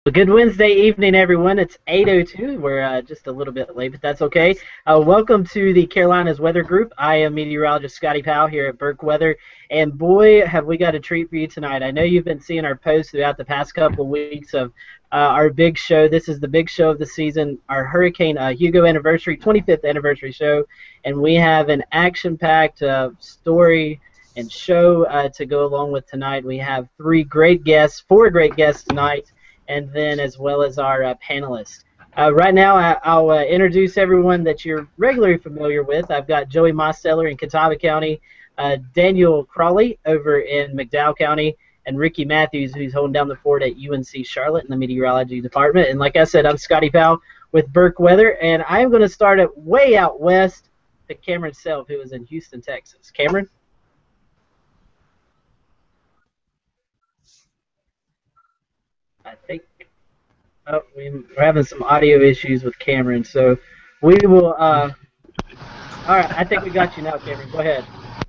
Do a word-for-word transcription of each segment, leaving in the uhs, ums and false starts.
Well, good Wednesday evening, everyone. It's eight oh two. We're uh, just a little bit late, but that's okay. Uh, welcome to the Carolinas Weather Group. I am meteorologist Scotty Powell here at Burke Weather, and boy, have we got a treat for you tonight. I know you've been seeing our posts throughout the past couple of weeks of uh, our big show. This is the big show of the season, our Hurricane uh, Hugo anniversary, twenty-fifth anniversary show, and we have an action-packed uh, story and show uh, to go along with tonight. We have three great guests, four great guests tonight, and then as well as our uh, panelists. Uh, right now, I, I'll uh, introduce everyone that you're regularly familiar with. I've got Joey Mosteller in Catawba County, uh, Daniel Crawley over in McDowell County, and Ricky Matthews, who's holding down the fort at U N C Charlotte in the meteorology department. And like I said, I'm Scotty Powell with Burke Weather, and I'm going to start it way out west to Cameron Self, who is in Houston, Texas. Cameron? I think oh, we're having some audio issues with Cameron, so we will. Uh, all right, I think we got you now, Cameron. Go ahead.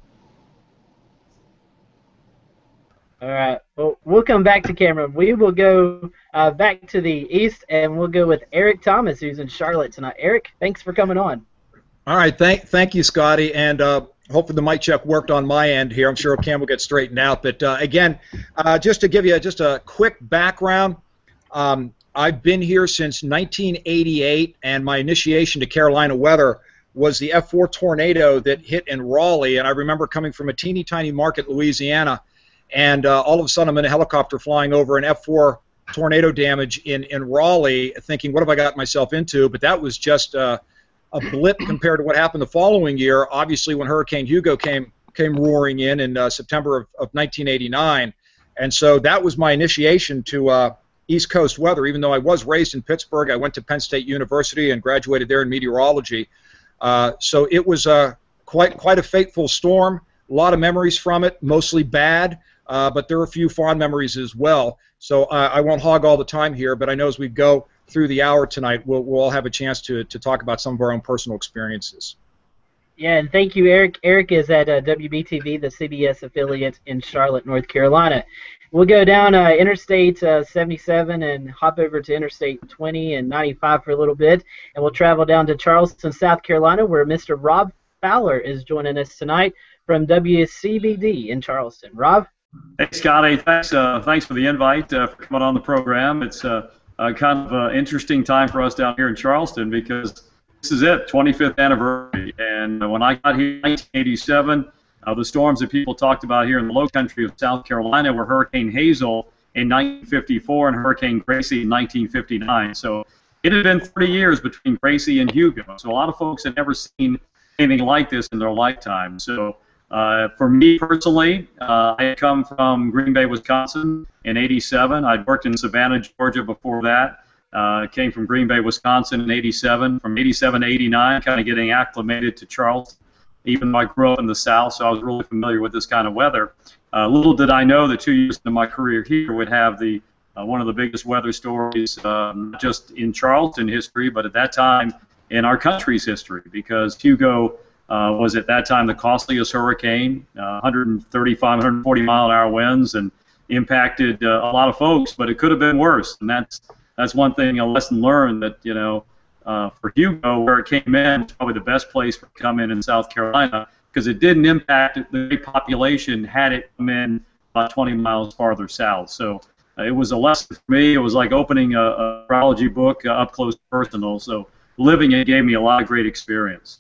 All right. Well, we'll come back to Cameron. We will go uh, back to the east, and we'll go with Eric Thomas, who's in Charlotte tonight. Eric, thanks for coming on. All right. Thank, thank you, Scotty, and uh, hopefully the mic check worked on my end here. I'm sure Cam will get straightened out. But uh, again, uh, just to give you just a quick background. Um, I've been here since nineteen eighty-eight, and my initiation to Carolina weather was the F four tornado that hit in Raleigh. And I remember coming from a teeny tiny market, Louisiana, and uh, all of a sudden I'm in a helicopter flying over an F four tornado damage in, in Raleigh, thinking, what have I got myself into? But that was just uh, a blip compared to what happened the following year, obviously when Hurricane Hugo came, came roaring in in uh, September of, of nineteen eighty-nine. And so that was my initiation to uh, East Coast weather. Even though I was raised in Pittsburgh, I went to Penn State University and graduated there in meteorology. Uh, so it was uh, quite quite a fateful storm. A lot of memories from it, mostly bad, uh, but there are a few fond memories as well. So uh, I won't hog all the time here, but I know as we go through the hour tonight, we'll, we'll all have a chance to, to talk about some of our own personal experiences. Yeah, and thank you, Eric. Eric is at uh, W B T V, the C B S affiliate in Charlotte, North Carolina. We'll go down uh, Interstate uh, seventy-seven and hop over to Interstate twenty and ninety-five for a little bit, and we'll travel down to Charleston, South Carolina, where Mister Rob Fowler is joining us tonight from W C B D in Charleston. Rob? Hey, Scotty. Thanks, uh, thanks for the invite uh, for coming on the program. It's uh, uh, kind of an interesting time for us down here in Charleston because this is it, twenty-fifth anniversary. And when I got here in nineteen eighty-seven, Uh, the storms that people talked about here in the low country of South Carolina were Hurricane Hazel in nineteen fifty-four and Hurricane Gracie in nineteen fifty-nine. So it had been thirty years between Gracie and Hugo. So a lot of folks had never seen anything like this in their lifetime. So uh, for me personally, uh, I had come from Green Bay, Wisconsin in eighty-seven. I'd worked in Savannah, Georgia before that. Uh, came from Green Bay, Wisconsin in eighty-seven. From eighty-seven to eighty-nine, kind of getting acclimated to Charleston. Even though I grew up in the South, so I was really familiar with this kind of weather. Uh, little did I know that two years into my career here would have the uh, one of the biggest weather stories, um, not just in Charleston history, but at that time in our country's history, because Hugo uh, was at that time the costliest hurricane, uh, one thirty-five, one forty mile an hour winds, and impacted uh, a lot of folks. But it could have been worse, and that's that's one thing, a lesson learned that you know. Uh, for Hugo, where it came in, it's probably the best place for it to come in in South Carolina because it didn't impact the great population had it come in about twenty miles farther south. So uh, it was a lesson for me. It was like opening a, a biology book uh, up close and personal. So living it gave me a lot of great experience.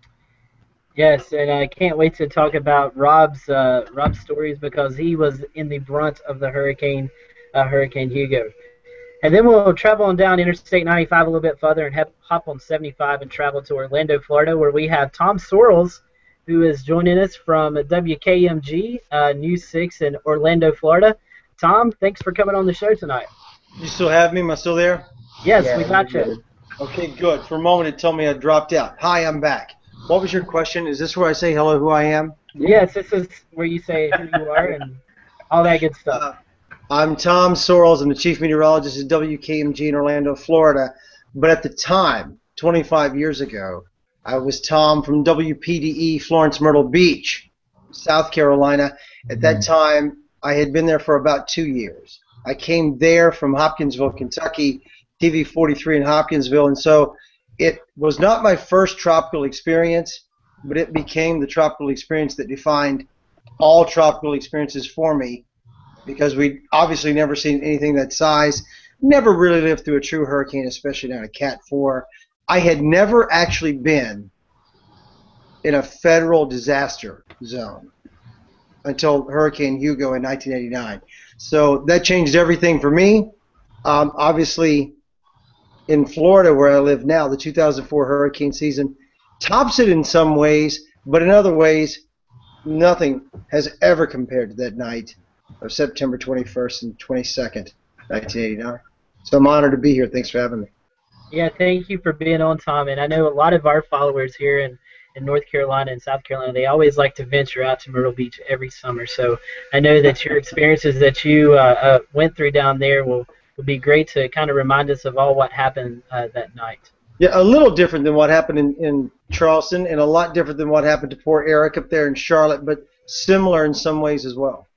Yes, and I can't wait to talk about Rob's uh, Rob's stories because he was in the brunt of the hurricane, uh, Hurricane Hugo. And then we'll travel on down Interstate ninety-five a little bit further and hop on seventy-five and travel to Orlando, Florida, where we have Tom Sorrells, who is joining us from W K M G uh, News six in Orlando, Florida. Tom, thanks for coming on the show tonight. You still have me? Am I still there? Yes, yeah, we got you. Okay, good. For a moment, it told me I dropped out. Hi, I'm back. What was your question? Is this where I say hello, who I am? Yes, this is where you say who you are and all that good stuff. Uh, I'm Tom Sorrells. I'm the chief meteorologist at W K M G in Orlando, Florida. But at the time, twenty-five years ago, I was Tom from W P D E Florence Myrtle Beach, South Carolina. At that time, I had been there for about two years. I came there from Hopkinsville, Kentucky, T V forty-three in Hopkinsville, and so it was not my first tropical experience, but it became the tropical experience that defined all tropical experiences for me, because we'd obviously never seen anything that size, never really lived through a true hurricane, especially down a Cat four. I had never actually been in a federal disaster zone until Hurricane Hugo in nineteen eighty-nine. So that changed everything for me. Um, obviously, in Florida, where I live now, the two thousand four hurricane season tops it in some ways, but in other ways, nothing has ever compared to that night of September twenty-first and twenty-second, nineteen eighty-nine. So I'm honored to be here. Thanks for having me. Yeah, thank you for being on, Tom. And I know a lot of our followers here in, in North Carolina and South Carolina, they always like to venture out to Myrtle Beach every summer. So I know that your experiences that you uh, uh, went through down there will, will be great to kind of remind us of all what happened uh, that night. Yeah, a little different than what happened in, in Charleston, and a lot different than what happened to poor Eric up there in Charlotte, but similar in some ways as well.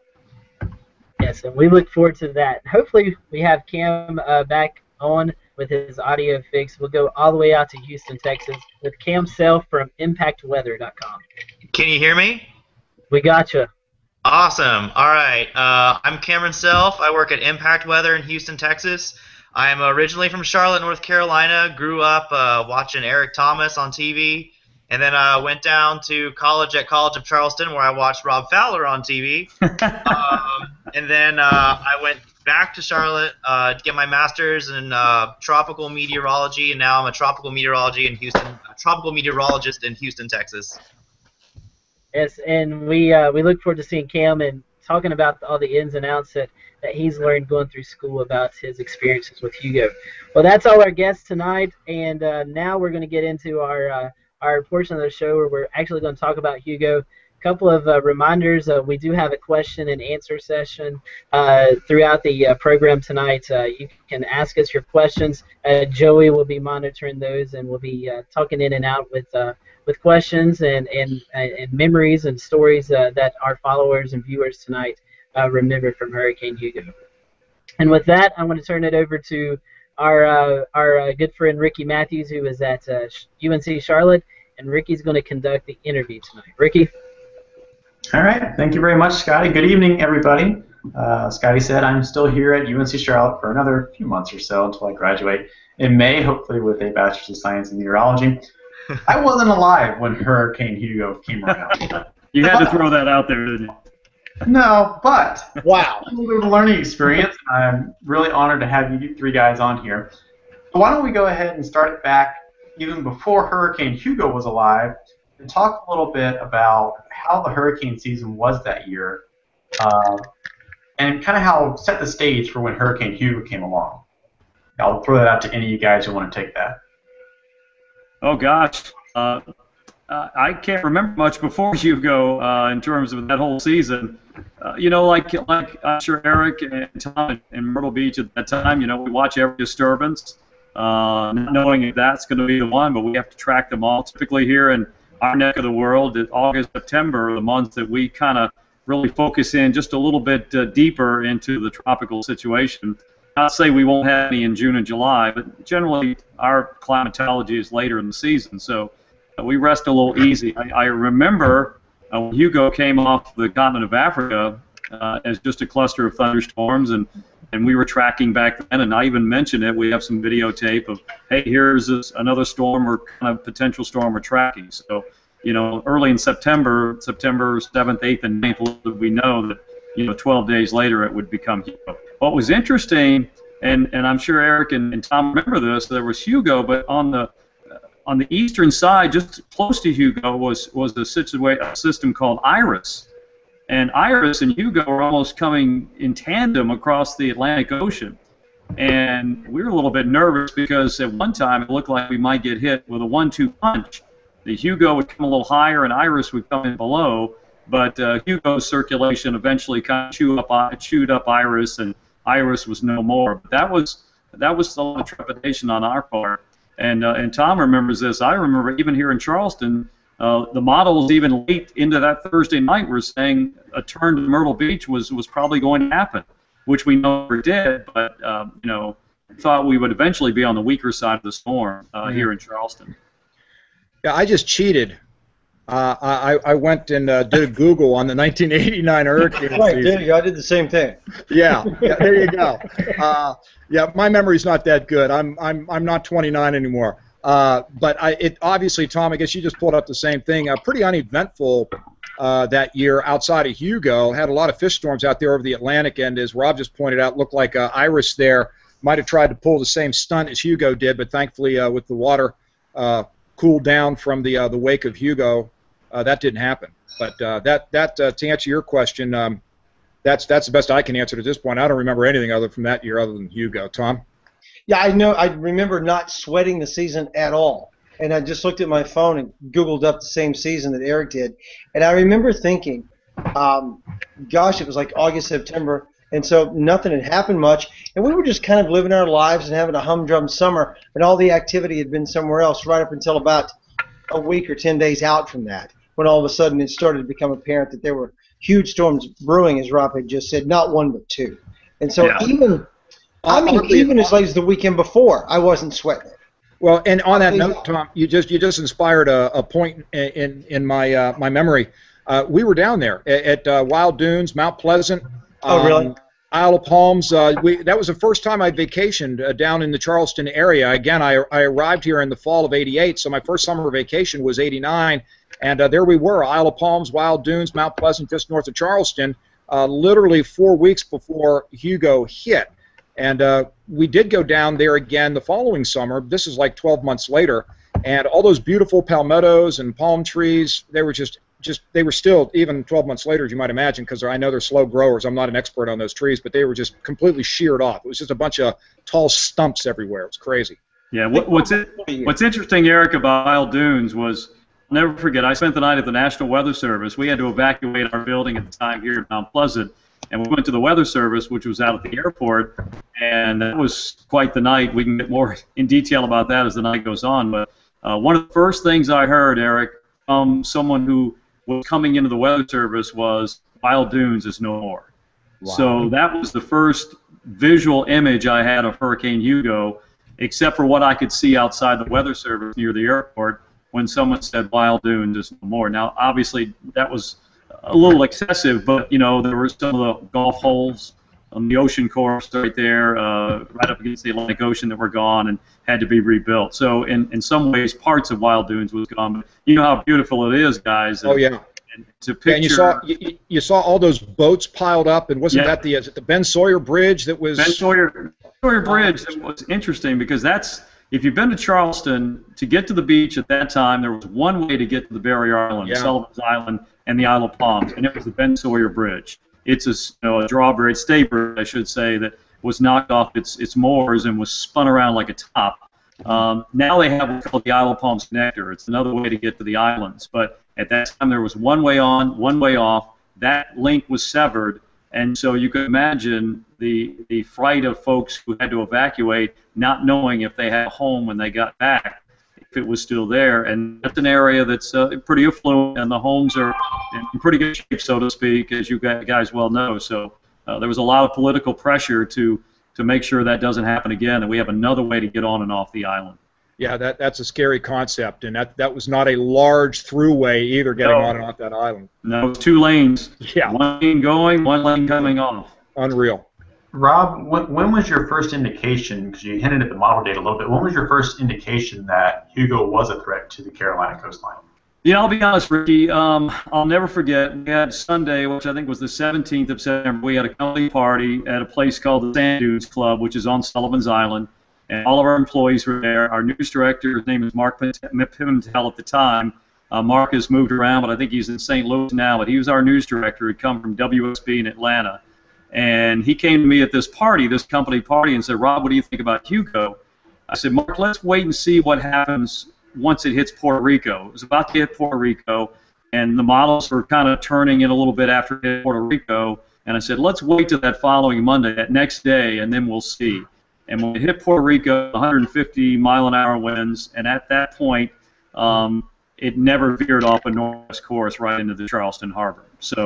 Yes, and we look forward to that. Hopefully we have Cam uh, back on with his audio fix. We'll go all the way out to Houston, Texas with Cam Self from impact weather dot com. Can you hear me? We got you. Awesome. All right. Uh, I'm Cameron Self. I work at Impact Weather in Houston, Texas. I'm originally from Charlotte, North Carolina. Grew up uh, watching Eric Thomas on T V, and then I uh, went down to college at College of Charleston, where I watched Rob Fowler on T V. um, and then uh, I went back to Charlotte uh, to get my master's in uh, tropical meteorology, and now I'm a tropical meteorology in Houston, a tropical meteorologist in Houston, Texas. Yes, and we uh, we look forward to seeing Cam and talking about all the ins and outs that, that he's learned going through school about his experiences with Hugo. Well, that's all our guests tonight, and uh, now we're going to get into our uh, our portion of the show where we're actually going to talk about Hugo. A couple of uh, reminders. Uh, we do have a question and answer session uh, throughout the uh, program tonight. Uh, you can ask us your questions. Uh, Joey will be monitoring those, and we'll be uh, talking in and out with uh, with questions and, and, and memories and stories uh, that our followers and viewers tonight uh, remember from Hurricane Hugo. And with that, I want to turn it over to our uh, our uh, good friend Ricky Matthews, who is at uh, U N C Charlotte, and Ricky's going to conduct the interview tonight. Ricky? All right. Thank you very much, Scotty. Good evening, everybody. Uh, Scotty said I'm still here at U N C Charlotte for another few months or so until I graduate in May, hopefully with a Bachelor's of Science in Meteorology. I wasn't alive when Hurricane Hugo came around. You had to throw that out there, didn't you? No, but Wow. a little bit of a learning experience. I'm really honored to have you three guys on here. So why don't we go ahead and start it back even before Hurricane Hugo was alive and talk a little bit about how the hurricane season was that year uh, and kind of how set the stage for when Hurricane Hugo came along. I'll throw that out to any of you guys who want to take that. Oh, gosh. Uh, uh, I can't remember much before Hugo uh, in terms of that whole season. Uh, you know, like like I'm sure Eric and Tom in Myrtle Beach at that time, you know, we watch every disturbance, uh, not knowing if that's going to be the one, but we have to track them all. Typically here in our neck of the world, August, September are the months that we kind of really focus in just a little bit uh, deeper into the tropical situation. Not to say we won't have any in June and July, but generally our climatology is later in the season, so uh, we rest a little easy. I, I remember uh, when Hugo came off the continent of Africa uh, as just a cluster of thunderstorms, and, and we were tracking back then, and I even mentioned it. We have some videotape of, hey, here's this, another storm or kind of potential storm we're tracking. So, you know, early in September, September seventh, eighth, and ninth, we know that, you know, twelve days later it would become Hugo. What was interesting, and, and I'm sure Eric and, and Tom remember this, there was Hugo, but on the on the eastern side, just close to Hugo, was was a, situa- a system called Iris. And Iris and Hugo were almost coming in tandem across the Atlantic Ocean. And we were a little bit nervous because at one time it looked like we might get hit with a one two punch. The Hugo would come a little higher and Iris would come in below, but uh, Hugo's circulation eventually kind of chewed up, chewed up Iris, and Iris was no more. But that was that was a lot of trepidation on our part. And uh, and Tom remembers this. I remember even here in Charleston, uh, the models even late into that Thursday night were saying a turn to Myrtle Beach was was probably going to happen. which we never did, but um, you know, thought we would eventually be on the weaker side of the storm uh, mm-hmm. here in Charleston. Yeah, I just cheated. Uh, I, I went and uh, did a Google on the nineteen eighty-nine hurricane right, season. there you go. I did the same thing. Yeah, yeah there you go. Uh, yeah, my memory's not that good. I'm I'm I'm not twenty-nine anymore. Uh, but I, it obviously, Tom, I guess you just pulled up the same thing. Uh, pretty uneventful uh, that year outside of Hugo. Had a lot of fish storms out there over the Atlantic, and as Rob just pointed out, looked like uh, Iris there might have tried to pull the same stunt as Hugo did, but thankfully uh, with the water uh, cooled down from the uh, the wake of Hugo, uh, that didn't happen. But uh, that that uh, to answer your question, um, that's that's the best I can answer at this point. I don't remember anything other from that year other than Hugo. Tom? Yeah, I know. I remember not sweating the season at all, and I just looked at my phone and Googled up the same season that Eric did, and I remember thinking, um, gosh, it was like August, September, and so nothing had happened much, and we were just kind of living our lives and having a humdrum summer, and all the activity had been somewhere else right up until about a week or ten days out from that, when all of a sudden it started to become apparent that there were huge storms brewing, as Rob had just said, not one but two, and so yeah. even. I mean, even as late as the weekend before, I wasn't sweating. Well, and on that note, Tom, you just you just inspired a, a point in in my uh, my memory. Uh, we were down there at, at uh, Wild Dunes, Mount Pleasant. Oh, really? Um, Isle of Palms. Uh, we that was the first time I vacationed uh, down in the Charleston area. Again, I I arrived here in the fall of eighty-eight, so my first summer vacation was eighty-nine, and uh, there we were, Isle of Palms, Wild Dunes, Mount Pleasant, just north of Charleston, uh, literally four weeks before Hugo hit. And uh, we did go down there again the following summer. This is like twelve months later, and all those beautiful palmettos and palm trees, they were just, just they were still, even twelve months later, as you might imagine, because I know they're slow growers. I'm not an expert on those trees, but they were just completely sheared off. It was just a bunch of tall stumps everywhere. It was crazy. Yeah, what, what's it, what's interesting, Eric, about Wild Dunes was, I'll never forget, I spent the night at the National Weather Service. We had to evacuate our building at the time here at Mount Pleasant. And we went to the Weather Service, which was out at the airport, and that was quite the night. We can get more in detail about that as the night goes on. But uh, one of the first things I heard, Eric, from someone who was coming into the Weather Service was, Wild Dunes is no more. Wow. So that was the first visual image I had of Hurricane Hugo, except for what I could see outside the Weather Service near the airport when someone said Wild Dunes is no more. Now, obviously, that was a little excessive, but you know there were some of the golf holes on the ocean course right there, uh, right up against the Atlantic Ocean, that were gone and had to be rebuilt. So in in some ways, parts of Wild Dunes was gone, but you know how beautiful it is, guys. And, oh yeah. And to picture, yeah, and you saw you, you saw all those boats piled up, and wasn't yeah. that the is it the Ben Sawyer Bridge that was? Ben Sawyer Sawyer Bridge was interesting because that's. If you've been to Charleston, to get to the beach at that time, there was one way to get to the Barrier Island, yeah. Sullivan's Island, and the Isle of Palms, and it was the Ben Sawyer Bridge. It's a, you know, a drawbridge, stay bridge, I should say, that was knocked off its its moors and was spun around like a top. Um, now they have what's called the Isle of Palms connector. It's another way to get to the islands, but at that time there was one way on, one way off. That link was severed, and so you could imagine the the fright of folks who had to evacuate, not knowing if they had a home when they got back, if it was still there. And that's an area that's uh, pretty affluent, and the homes are in pretty good shape, so to speak, as you guys well know. So uh, there was a lot of political pressure to to make sure that doesn't happen again, and we have another way to get on and off the island. Yeah, that that's a scary concept, and that that was not a large throughway either, getting no. on and off that island. No, it's two lanes. Yeah. One lane going, one lane coming off. Unreal. Rob, when, when was your first indication, because you hinted at the model date a little bit, when was your first indication that Hugo was a threat to the Carolina coastline? Yeah, I'll be honest, Ricky. Um, I'll never forget. We had Sunday, which I think was the seventeenth of September. We had a company party at a place called the Sand Dunes Club, which is on Sullivan's Island, and all of our employees were there. Our news director, his name is Mark Pimentel at the time. Uh, Mark has moved around, but I think he's in Saint Louis now. But he was our news director. He'd come from W S B in Atlanta. And he came to me at this party, this company party, and said, Rob, what do you think about Hugo? I said, Mark, let's wait and see what happens once it hits Puerto Rico. It was about to hit Puerto Rico, and the models were kind of turning in a little bit after it hit Puerto Rico. And I said, let's wait till that following Monday, that next day, and then we'll see. And when it hit Puerto Rico, one hundred fifty mile an hour winds, and at that point, um, it never veered off a northwest course right into the Charleston Harbor. So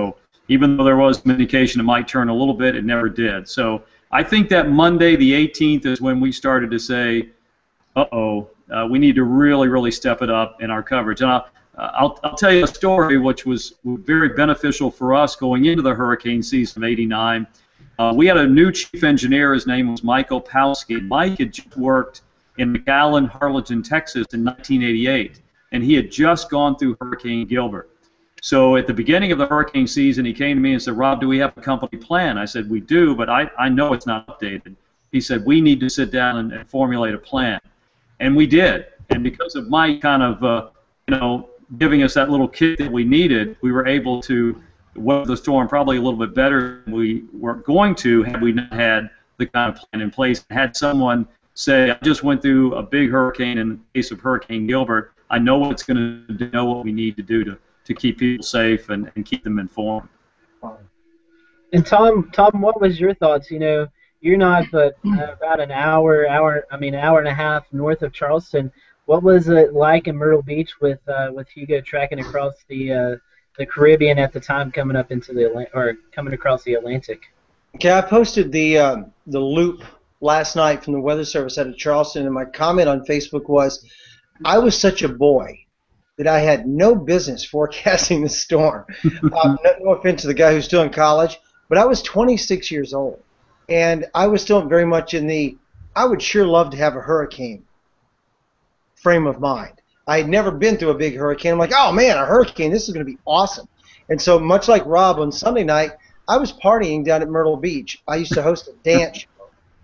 even though there was communication it might turn a little bit, it never did. So I think that Monday the eighteenth is when we started to say, uh-oh, uh, we need to really, really step it up in our coverage. And I'll, uh, I'll, I'll tell you a story which was very beneficial for us going into the hurricane season of eighty-nine. Uh, we had a new chief engineer. His name was Mike Opowski. Mike had just worked in McAllen, Harlingen, Texas in nineteen eighty-eight, and he had just gone through Hurricane Gilbert. So at the beginning of the hurricane season, he came to me and said, Rob, do we have a company plan? I said, we do, but I, I know it's not updated. He said, we need to sit down and, and formulate a plan. And we did. And because of Mike kind of, uh, you know, giving us that little kick that we needed, we were able to weather the storm probably a little bit better than we were going to had we not had the kind of plan in place. And had someone say, I just went through a big hurricane in the case of Hurricane Gilbert. I know what it's going to do, know what we need to do to to keep people safe and, and keep them informed. And Tom, Tom, what was your thoughts? You know, you're not but uh, about an hour, hour, I mean, hour and a half north of Charleston. What was it like in Myrtle Beach with uh, with Hugo tracking across the uh, the Caribbean at the time, coming up into the Atlantic, or coming across the Atlantic? Okay, I posted the uh, the loop last night from the Weather Service out of Charleston, and my comment on Facebook was, I was such a boy that I had no business forecasting the storm. um, no, no offense to the guy who's still in college, but I was twenty-six years old, and I was still very much in the, I would sure love to have a hurricane frame of mind. I had never been through a big hurricane. I'm like, oh man, a hurricane, this is going to be awesome. And so much like Rob, on Sunday night, I was partying down at Myrtle Beach. I used to host a dance show,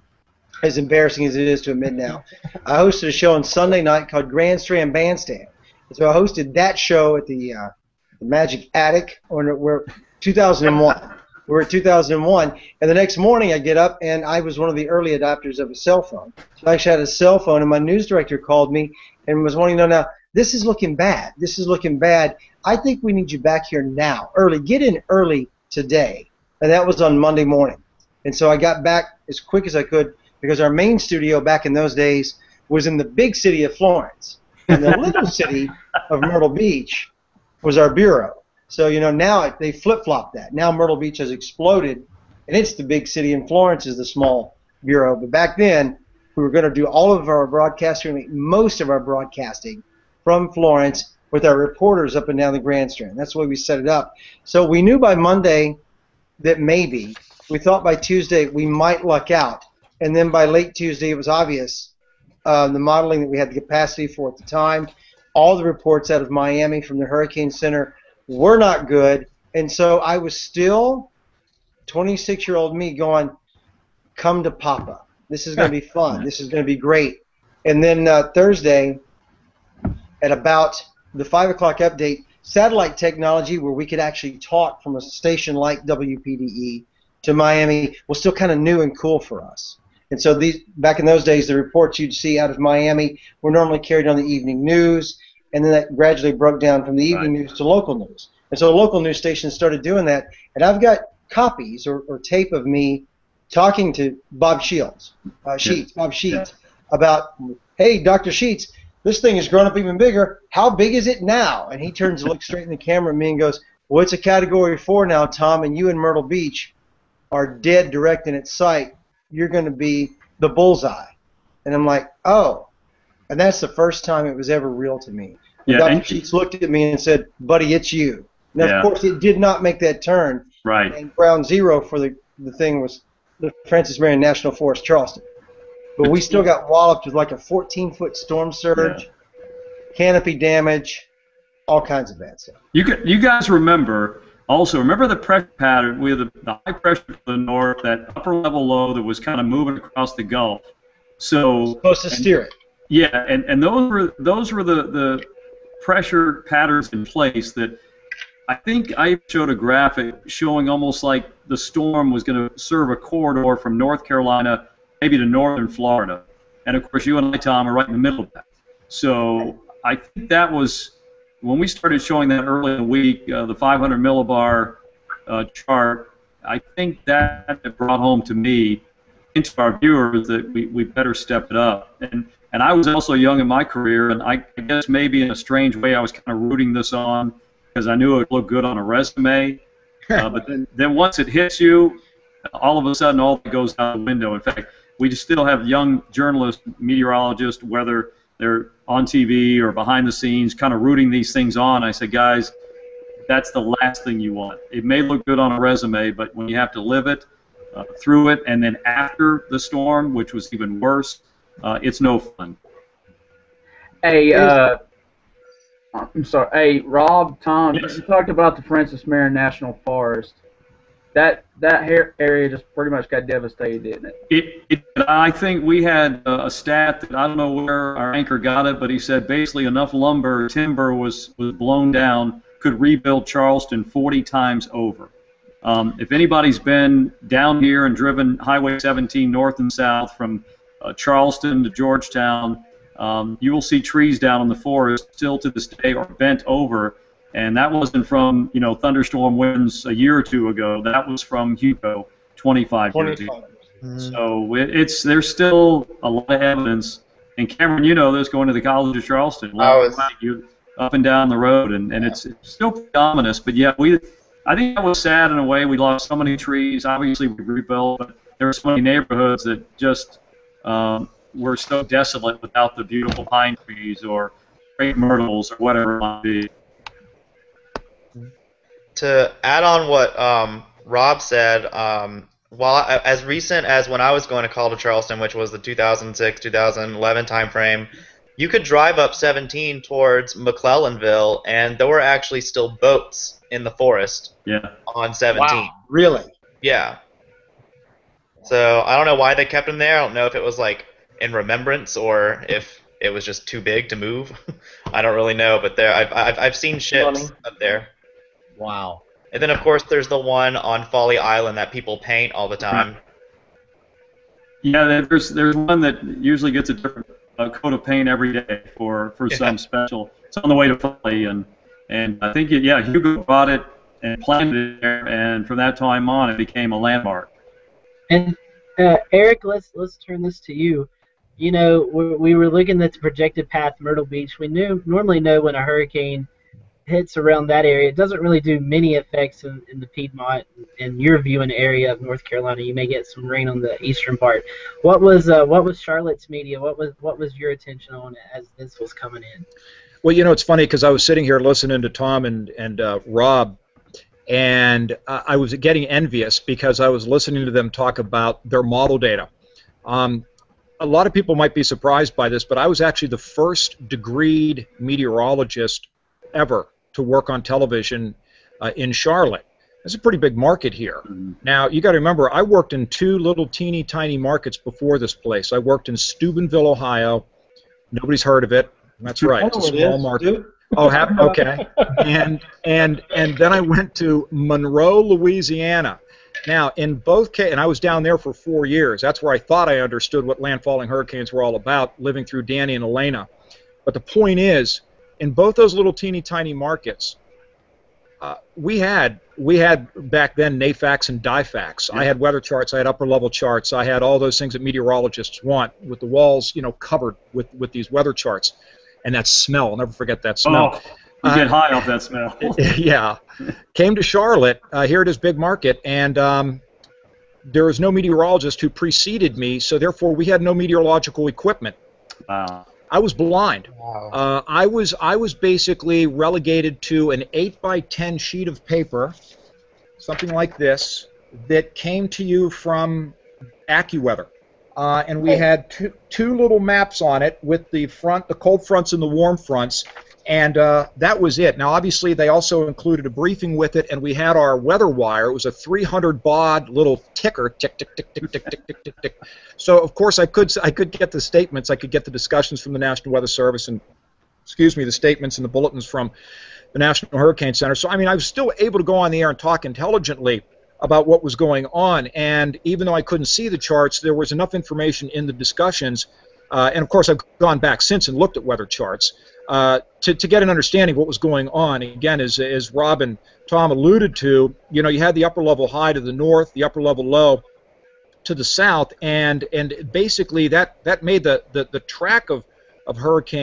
as embarrassing as it is to admit now. I hosted a show on Sunday night called Grand Strand Bandstand. So I hosted that show at the, uh, the Magic Attic, or we're two thousand one. We're at two thousand one, and the next morning I get up, and I was one of the early adopters of a cell phone. So I actually had a cell phone, and my news director called me and was wanting to know, now, this is looking bad. This is looking bad. I think we need you back here now, early. Get in early today. And that was on Monday morning. And so I got back as quick as I could, because our main studio back in those days was in the big city of Florence. And the little city of Myrtle Beach was our bureau. So, you know, now they flip-flopped that. Now Myrtle Beach has exploded, and it's the big city, and Florence is the small bureau. But back then, we were going to do all of our broadcasting, most of our broadcasting from Florence, with our reporters up and down the Grand Strand. That's the way we set it up. So we knew by Monday that maybe, we thought by Tuesday we might luck out. And then by late Tuesday, it was obvious. Uh, the modeling that we had the capacity for at the time, all the reports out of Miami from the Hurricane Center were not good, and so I was still twenty-six-year-old me going, come to Papa. This is going to be fun. This is going to be great. And then uh, Thursday, at about the five o'clock update, satellite technology where we could actually talk from a station like W P D E to Miami was still kind of new and cool for us. And so these, back in those days, the reports you'd see out of Miami were normally carried on the evening news, and then that gradually broke down from the evening Right. news to local news. And so local news stations started doing that, and I've got copies or, or tape of me talking to Bob Shields, uh, Sheets, Bob Sheets, about, hey, Doctor Sheets, this thing has grown up even bigger. How big is it now? And he turns to look straight in the camera at me and goes, well, it's a Category four now, Tom, and you in Myrtle Beach are dead direct in its sight. You're going to be the bullseye. And I'm like, oh. And that's the first time it was ever real to me. Yeah, Doctor and- Sheets looked at me and said, buddy, it's you. Now, Yeah. of course, it did not make that turn. Right. And ground zero for the, the thing was the Francis Marion National Forest, Charleston. But we still got walloped with like a fourteen-foot storm surge, Yeah. canopy damage, all kinds of bad stuff. You gu- you guys remember, also, remember the pressure pattern? We had the, the high pressure to the north, that upper level low that was kind of moving across the Gulf. So Supposed to and- steer it. Yeah, and, and those were those were the, the pressure patterns in place that I think I showed a graphic showing almost like the storm was going to serve a corridor from North Carolina maybe to northern Florida. And of course, you and I, Tom, are right in the middle of that. So I think that was when we started showing that early in the week, uh, the five hundred millibar uh, chart. I think that brought home to me, into our viewers, that we, we better step it up. And and I was also young in my career, and I, I guess maybe in a strange way I was kind of rooting this on because I knew it would look good on a resume. Uh, but then, then once it hits you, all of a sudden all that goes out the window. In fact, we just still have young journalists, meteorologists, whether they're on T V or behind the scenes, kind of rooting these things on. I say, guys, that's the last thing you want. It may look good on a resume, but when you have to live it, uh, through it, and then after the storm, which was even worse, uh, it's no fun. Hey, uh, I'm sorry. Hey, Rob, Tom, Yes. you talked about the Francis Marion National Forest. That that hair area just pretty much got devastated, didn't it? It, it, I think we had a, a stat that I don't know where our anchor got it, but he said basically enough lumber, timber was, was blown down, could rebuild Charleston forty times over. Um, if anybody's been down here and driven Highway seventeen north and south from uh, Charleston to Georgetown, um, you will see trees down in the forest still to this day are bent over. And that wasn't from, you know, thunderstorm winds a year or two ago. That was from Hugo twenty-five years ago. Mm-hmm. So it, it's there's still a lot of evidence. And Cameron, you know this, going to the College of Charleston, I was, you up and down the road, and, and it's, it's still pretty ominous. But yeah, we I think that was sad in a way. We lost so many trees. Obviously, we rebuilt, but there were so many neighborhoods that just um, were so desolate without the beautiful pine trees or great myrtles or whatever it might be. To add on what um, Rob said, um, while I, as recent as when I was going to College of Charleston, which was the two thousand six two thousand eleven timeframe, you could drive up seventeen towards McClellanville, and there were actually still boats in the forest Yeah. on seventeen. Wow, really? Yeah. So I don't know why they kept them there. I don't know if it was like in remembrance or if it was just too big to move. I don't really know, but there I've I've, I've seen ships Funny. up there. Wow. And then, of course, there's the one on Folly Island that people paint all the time. Yeah, there's there's one that usually gets a different uh, coat of paint every day for, for Yeah. some special. It's on the way to Foley, and and I think it, yeah, Hugo bought it and planted it there, and from that time on, it became a landmark. And uh, Eric, let's let's turn this to you. You know, we, we were looking at the projected path, Myrtle Beach. We knew normally know when a hurricane hits around that area. It doesn't really do many effects in, in the Piedmont and your viewing area of North Carolina. You may get some rain on the eastern part. What was uh, what was Charlotte's media? What was what was your attention on it as this was coming in? Well, you know, it's funny because I was sitting here listening to Tom and and uh, Rob, and uh, I was getting envious because I was listening to them talk about their model data. Um, a lot of people might be surprised by this, but I was actually the first degreed meteorologist ever to work on television uh, in Charlotte. It's a pretty big market here. Mm-hmm. Now, you got to remember, I worked in two little teeny tiny markets before this place. I worked in Steubenville, Ohio. Nobody's heard of it. That's right. It's a small market. Oh, have, okay. And and and then I went to Monroe, Louisiana. Now, in both cases, and I was down there for four years. That's where I thought I understood what landfalling hurricanes were all about, living through Danny and Elena. But the point is, in both those little teeny tiny markets, uh, we had we had back then NAFAX and DIFAX. Yeah. I had weather charts, I had upper level charts, I had all those things that meteorologists want, with the walls, you know, covered with with these weather charts, and that smell. I'll never forget that smell. Oh, you get uh, high off that smell. Yeah, came to Charlotte uh, here at this big market, and um, there was no meteorologist who preceded me, so therefore we had no meteorological equipment. Wow. I was blind. Wow. Uh, I was I was basically relegated to an eight by ten sheet of paper, something like this, that came to you from AccuWeather, uh, and we had two two little maps on it with the front, the cold fronts and the warm fronts, and uh, that was it. Now, obviously, they also included a briefing with it, and we had our weather wire. It was a three hundred baud little ticker, tick, tick, tick, tick, tick, tick, tick, tick, tick. So, of course, I could I could get the statements. I could get the discussions from the National Weather Service, and excuse me, the statements and the bulletins from the National Hurricane Center. So, I mean, I was still able to go on the air and talk intelligently about what was going on. And even though I couldn't see the charts, there was enough information in the discussions. Uh, and of course, I've gone back since and looked at weather charts. Uh, to, to get an understanding of what was going on. Again, as, as Rob and Tom alluded to, you know, you had the upper level high to the north, the upper level low to the south, and and basically that, that made the, the, the track of, of hurricane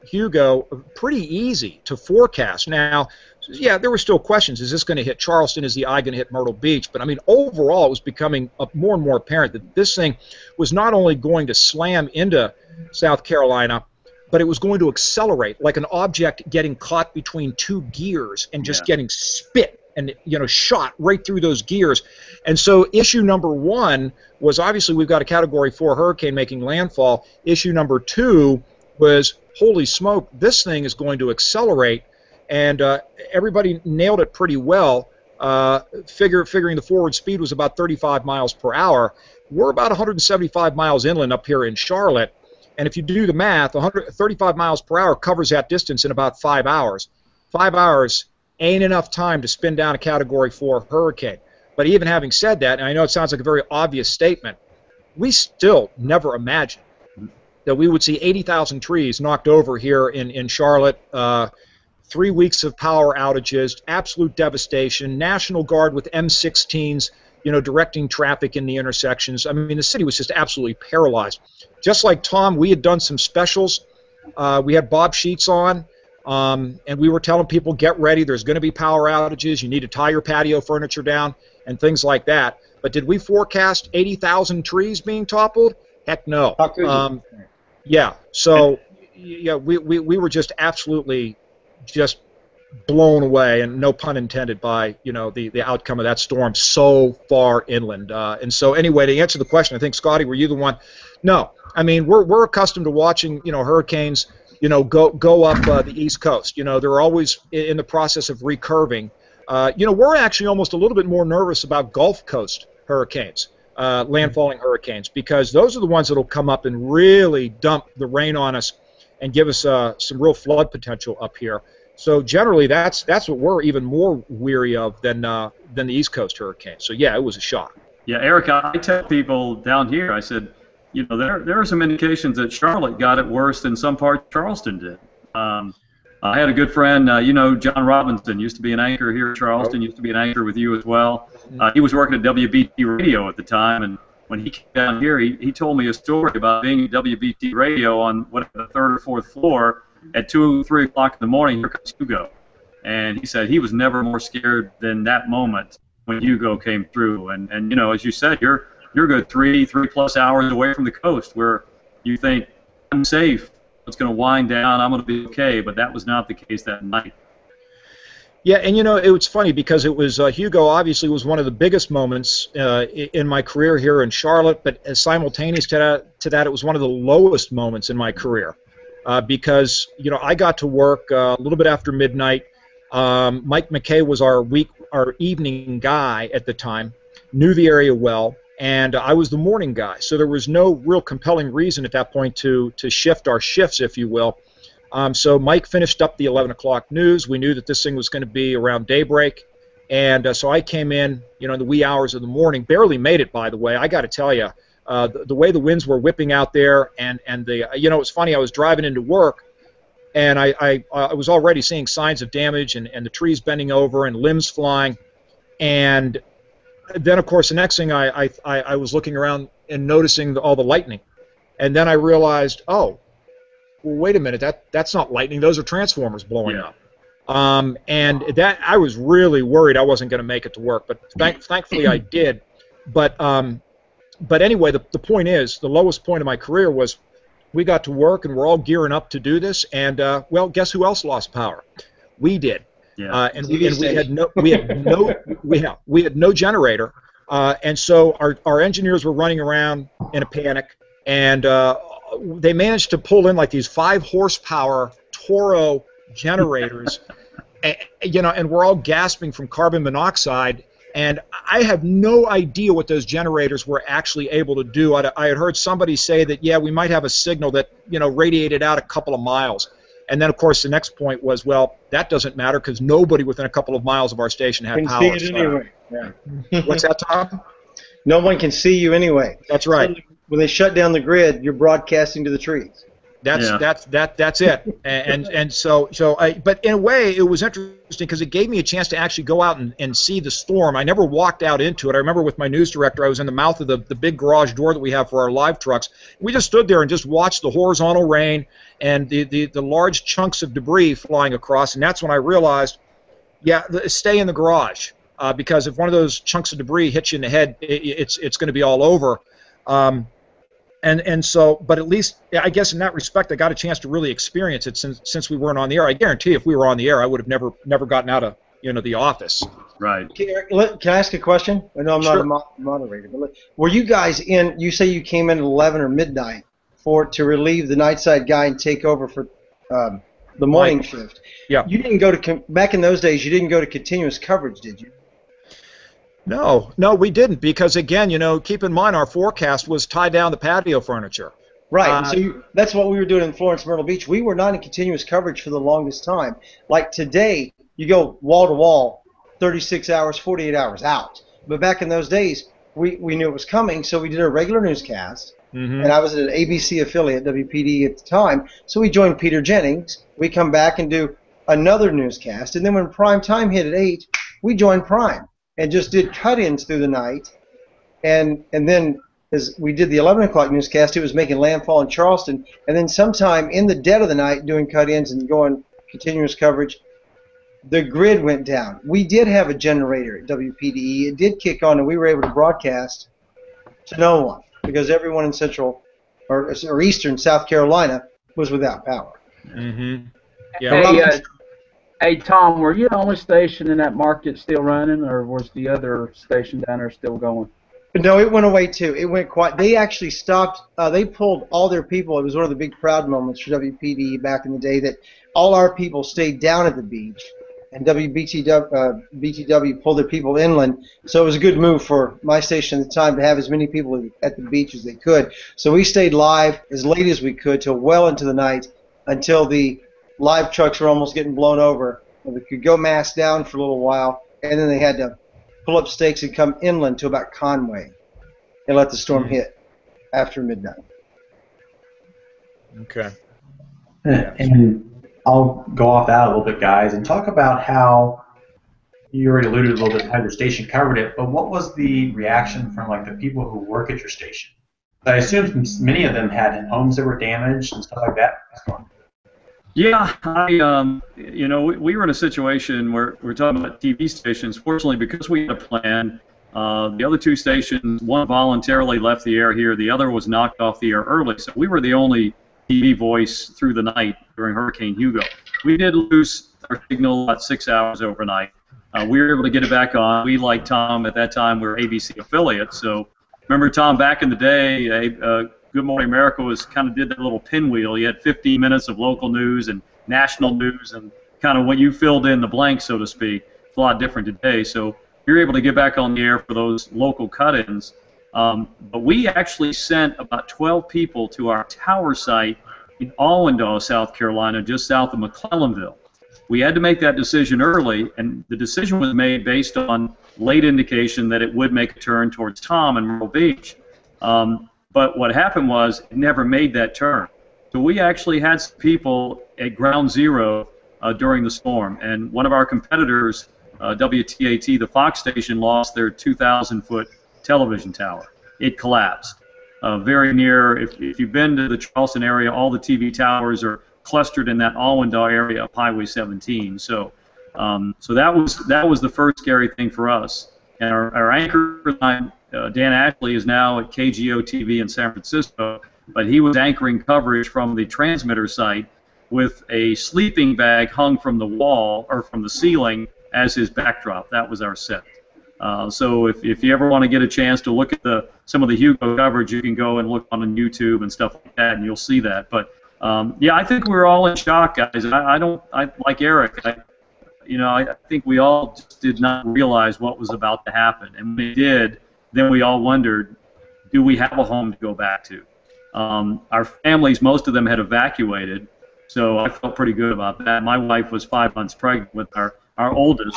Hugo pretty easy to forecast. Now, yeah, there were still questions. Is this going to hit Charleston? Is the eye going to hit Myrtle Beach? But, I mean, overall, it was becoming more and more apparent that this thing was not only going to slam into South Carolina, but it was going to accelerate like an object getting caught between two gears and just yeah. getting spit and, you know, shot right through those gears. And so issue number one was, obviously, we've got a Category four hurricane making landfall. Issue number two was, holy smoke, this thing is going to accelerate. And uh, everybody nailed it pretty well. Uh, figure, figuring the forward speed was about thirty-five miles per hour. We're about one hundred seventy-five miles inland up here in Charlotte. And if you do the math, one hundred thirty-five miles per hour covers that distance in about five hours. Five hours ain't enough time to spin down a Category four hurricane. But even having said that, and I know it sounds like a very obvious statement, we still never imagined that we would see eighty thousand trees knocked over here in, in Charlotte. Uh, Three weeks of power outages, absolute devastation, National Guard with M sixteens, you know, directing traffic in the intersections. I mean, the city was just absolutely paralyzed. Just like Tom, we had done some specials. Uh, we had Bob Sheets on, um, and we were telling people, get ready, there's going to be power outages, you need to tie your patio furniture down, and things like that. But did we forecast eighty thousand trees being toppled? Heck no. How could you? Um, yeah, so yeah, we, we, we were just absolutely just blown away, and no pun intended, by you know the the outcome of that storm so far inland. Uh, and so anyway, to answer the question, I think, Scotty, were you the one? No, I mean we're we're accustomed to watching you know hurricanes you know go go up uh, the East Coast. You know they're always in the process of recurving. Uh, you know we're actually almost a little bit more nervous about Gulf Coast hurricanes, uh, landfalling hurricanes, because those are the ones that will come up and really dump the rain on us and give us uh, some real flood potential up here. So generally, that's that's what we're even more weary of than uh, than the East Coast hurricane. So yeah, it was a shock. Yeah, Eric, I tell people down here, I said, you know, there there are some indications that Charlotte got it worse than some parts of Charleston did. Um, I had a good friend, uh, you know, John Robinson, used to be an anchor here in Charleston, used to be an anchor with you as well. Uh, he was working at W B T V Radio at the time, and when he came down here, he, he told me a story about being at W B T V Radio on what the third or fourth floor at two, three o'clock in the morning. Here comes Hugo, and he said he was never more scared than that moment when Hugo came through. And and you know, as you said, you're you're a good three, three plus hours away from the coast, where you think I'm safe, it's going to wind down, I'm going to be okay. But that was not the case that night. Yeah, and you know, it was funny because it was uh, Hugo obviously was one of the biggest moments uh, in my career here in Charlotte, but as simultaneous to that, to that, it was one of the lowest moments in my career uh, because you know I got to work uh, a little bit after midnight. Um, Mike McKay was our week, our evening guy at the time, knew the area well, and I was the morning guy. So there was no real compelling reason at that point to to shift our shifts, if you will. Um, so Mike finished up the eleven o'clock news. We knew that this thing was going to be around daybreak, and uh, so I came in, you know, in the wee hours of the morning. Barely made it, by the way. I got to tell you, uh, the, the way the winds were whipping out there, and and the you know, it was funny. I was driving into work, and I I, I was already seeing signs of damage, and and the trees bending over and limbs flying, and then of course the next thing I I I was looking around and noticing the, all the lightning, and then I realized, oh. Well, wait a minute, that that's not lightning, those are transformers blowing Yeah. up. Um, and that I was really worried I wasn't going to make it to work, but thank, thankfully I did. But um, but anyway, the, the point is, the lowest point of my career was we got to work and we're all gearing up to do this, and uh, well, guess who else lost power? We did. Yeah. Uh, and we, and we had no we had no we had, we had no generator, uh, and so our our engineers were running around in a panic, and uh, they managed to pull in like these five horsepower Toro generators, and, you know, and we're all gasping from carbon monoxide. And I have no idea what those generators were actually able to do. I, I had heard somebody say that, yeah, we might have a signal that, you know, radiated out a couple of miles. And then, of course, the next point was, well, that doesn't matter because nobody within a couple of miles of our station had Can power. see it anyway. Yeah. What's that, Tom? No one can see you anyway. That's right. So when they shut down the grid, you're broadcasting to the trees. That's Yeah. that's that that's it. And and, and so so I but in a way it was interesting because it gave me a chance to actually go out and, and see the storm. I never walked out into it. I remember with my news director, I was in the mouth of the, the big garage door that we have for our live trucks. We just stood there and just watched the horizontal rain and the, the, the large chunks of debris flying across, and that's when I realized, yeah, the, stay in the garage uh, because if one of those chunks of debris hits you in the head, it, it's it's going to be all over. Um, And and so, but at least I guess in that respect, I got a chance to really experience it since since we weren't on the air. I guarantee, if we were on the air, I would have never never gotten out of you know the office. Right. Can can I ask a question? I know I'm not Sure. a mo- moderator, but look, were you guys in? You say you came in at eleven or midnight for to relieve the night side guy and take over for um, the morning Right. shift. Yeah. You didn't go to con- back in those days. You didn't go to continuous coverage, did you? No, no, we didn't because again, you know, keep in mind our forecast was tie down the patio furniture. Right. Uh, and so you, that's what we were doing in Florence, Myrtle Beach. We were not in continuous coverage for the longest time. Like today, you go wall to wall, thirty-six hours, forty-eight hours out. But back in those days, we, we knew it was coming, so we did a regular newscast. Mm-hmm. And I was at an A B C affiliate, W P D at the time. So we joined Peter Jennings. We come back and do another newscast. And then when prime time hit at eight, we joined Prime and just did cut-ins through the night. And and then as we did the eleven o'clock newscast, it was making landfall in Charleston. And then sometime in the dead of the night doing cut-ins and going continuous coverage, the grid went down. We did have a generator at W P D E. It did kick on, and we were able to broadcast to no one because everyone in Central or, or Eastern South Carolina was without power. Mm-hmm. Yeah. Hey, uh, hey, Tom, were you the only station in that market still running, or was the other station down there still going? No, it went away too. It went quite. They actually stopped. Uh, they pulled all their people. It was one of the big proud moments for W P D E back in the day that all our people stayed down at the beach, and W B T W, uh, B T W pulled their people inland. So it was a good move for my station at the time to have as many people at the beach as they could. So we stayed live as late as we could till well into the night until the live trucks were almost getting blown over. And we could go mass down for a little while, and then they had to pull up stakes and come inland to about Conway and let the storm hit after midnight. Okay. And I'll go off that a little bit, guys, and talk about how you already alluded a little bit how your station covered it, but what was the reaction from like the people who work at your station? I assume many of them had homes that were damaged and stuff like that. Yeah, I, um, you know, we, we were in a situation where we're talking about T V stations. Fortunately, because we had a plan, uh, the other two stations, one voluntarily left the air here, the other was knocked off the air early. So we were the only T V voice through the night during Hurricane Hugo. We did lose our signal about six hours overnight. Uh, we were able to get it back on. We, like Tom, at that time, we were A B C affiliates. So remember, Tom, back in the day, uh, Good Morning America was kind of did that little pinwheel. You had fifteen minutes of local news and national news, and kind of when you filled in the blanks, so to speak. It's a lot different today. So you're able to get back on the air for those local cut-ins. Um, but we actually sent about twelve people to our tower site in Allendale, South Carolina, just south of McClellanville. We had to make that decision early, and the decision was made based on late indication that it would make a turn towards Tom and Myrtle Beach. Um, But what happened was it never made that turn. So we actually had some people at ground zero uh, during the storm. And one of our competitors, uh, W T A T, the Fox station, lost their two thousand foot television tower. It collapsed. Uh, very near, if, if you've been to the Charleston area, all the T V towers are clustered in that Allendale area of Highway seventeen. So, um, so that was that was the first scary thing for us. And our, our anchor, uh, Dan Ashley, is now at K G O T V in San Francisco, but he was anchoring coverage from the transmitter site with a sleeping bag hung from the wall or from the ceiling as his backdrop. That was our set. Uh, so if, if you ever want to get a chance to look at the some of the Hugo coverage, you can go and look on YouTube and stuff like that, and you'll see that. But um, yeah, I think we were all in shock, guys. I, I don't, I like Eric. I, you know, I think we all just did not realize what was about to happen, and when we did, then we all wondered, do we have a home to go back to? Um, our families, most of them had evacuated, so I felt pretty good about that. My wife was five months pregnant with our, our oldest,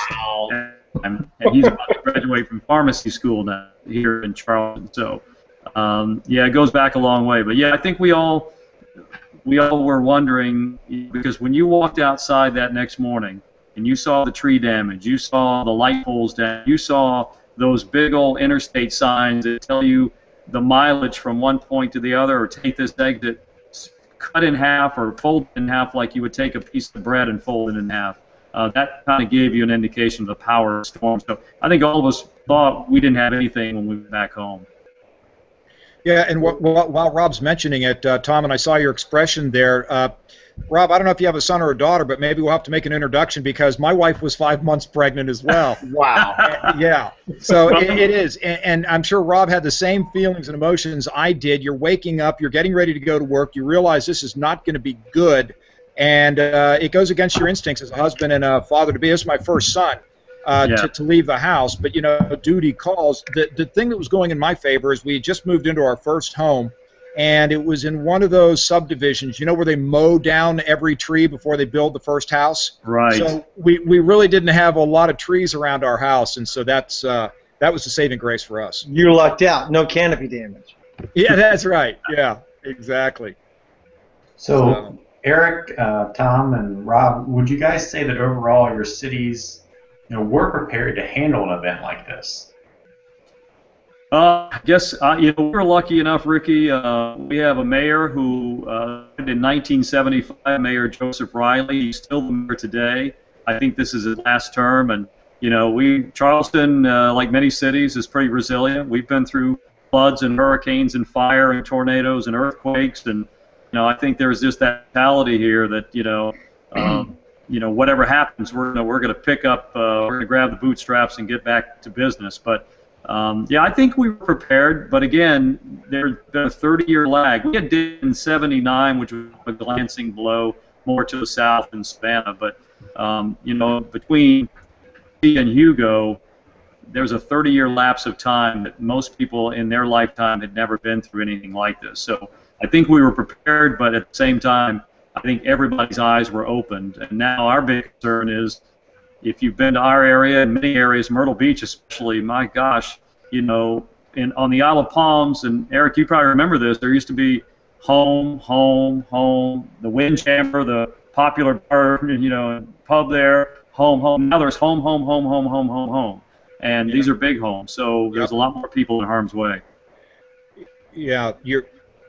and, and he's about to graduate from pharmacy school now here in Charleston. So, um, yeah, it goes back a long way. But, yeah, I think we all we all were wondering, because when you walked outside that next morning and you saw the tree damage, you saw the light poles down, you saw those big old interstate signs that tell you the mileage from one point to the other, or take this exit, cut in half or fold in half like you would take a piece of bread and fold it in half. Uh, that kind of gave you an indication of the power of the storm. So I think all of us thought we didn't have anything when we went back home. Yeah, and wh wh while Rob's mentioning it, uh, Tom, and I saw your expression there, uh, Rob, I don't know if you have a son or a daughter, but maybe we'll have to make an introduction because my wife was five months pregnant as well. Wow. Uh, yeah, so it, it is, and, and I'm sure Rob had the same feelings and emotions I did. You're waking up, you're getting ready to go to work, you realize this is not going to be good, and uh, it goes against your instincts as a husband and a father-to-be. This is my first son. Uh, yeah. to, to leave the house, but you know, duty calls. The, the thing that was going in my favor is we had just moved into our first home, and it was in one of those subdivisions, you know, where they mow down every tree before they build the first house. Right. So we, we really didn't have a lot of trees around our house, and so that's uh, that was the saving grace for us. You lucked out. No canopy damage. Yeah, that's right. Yeah, exactly. So, So- Eric, uh, Tom, and Rob, would you guys say that overall your cities, you know, were prepared to handle an event like this? Uh, I guess uh, you know, we were lucky enough, Ricky. Uh, we have a mayor who uh, in nineteen seventy-five, Mayor Joseph Riley. He's still the mayor today. I think this is his last term, and you know, we Charleston, uh, like many cities, is pretty resilient. We've been through floods and hurricanes and fire and tornadoes and earthquakes, and you know, I think there's just that mentality here that you know. Um, you know, whatever happens, we're gonna, we're going to pick up, uh, we're going to grab the bootstraps and get back to business. But um, yeah, I think we were prepared. But again, there's been a thirty-year lag. We had did in seventy-nine, which was a glancing blow more to the south than Savannah. But um, you know, between T and Hugo, there's a thirty-year lapse of time that most people in their lifetime had never been through anything like this. So I think we were prepared, but at the same time, I think everybody's eyes were opened, and now our big concern is, if you've been to our area and many areas, Myrtle Beach especially, my gosh, you know, in on the Isle of Palms, and Eric, you probably remember this, there used to be home, home, home, the Windjammer, the popular bar, you know, pub there, home, home. Now there's home, home, home, home, home, home, home, and yeah. These are big homes, so there's yep. a lot more people in harm's way. Yeah, you're.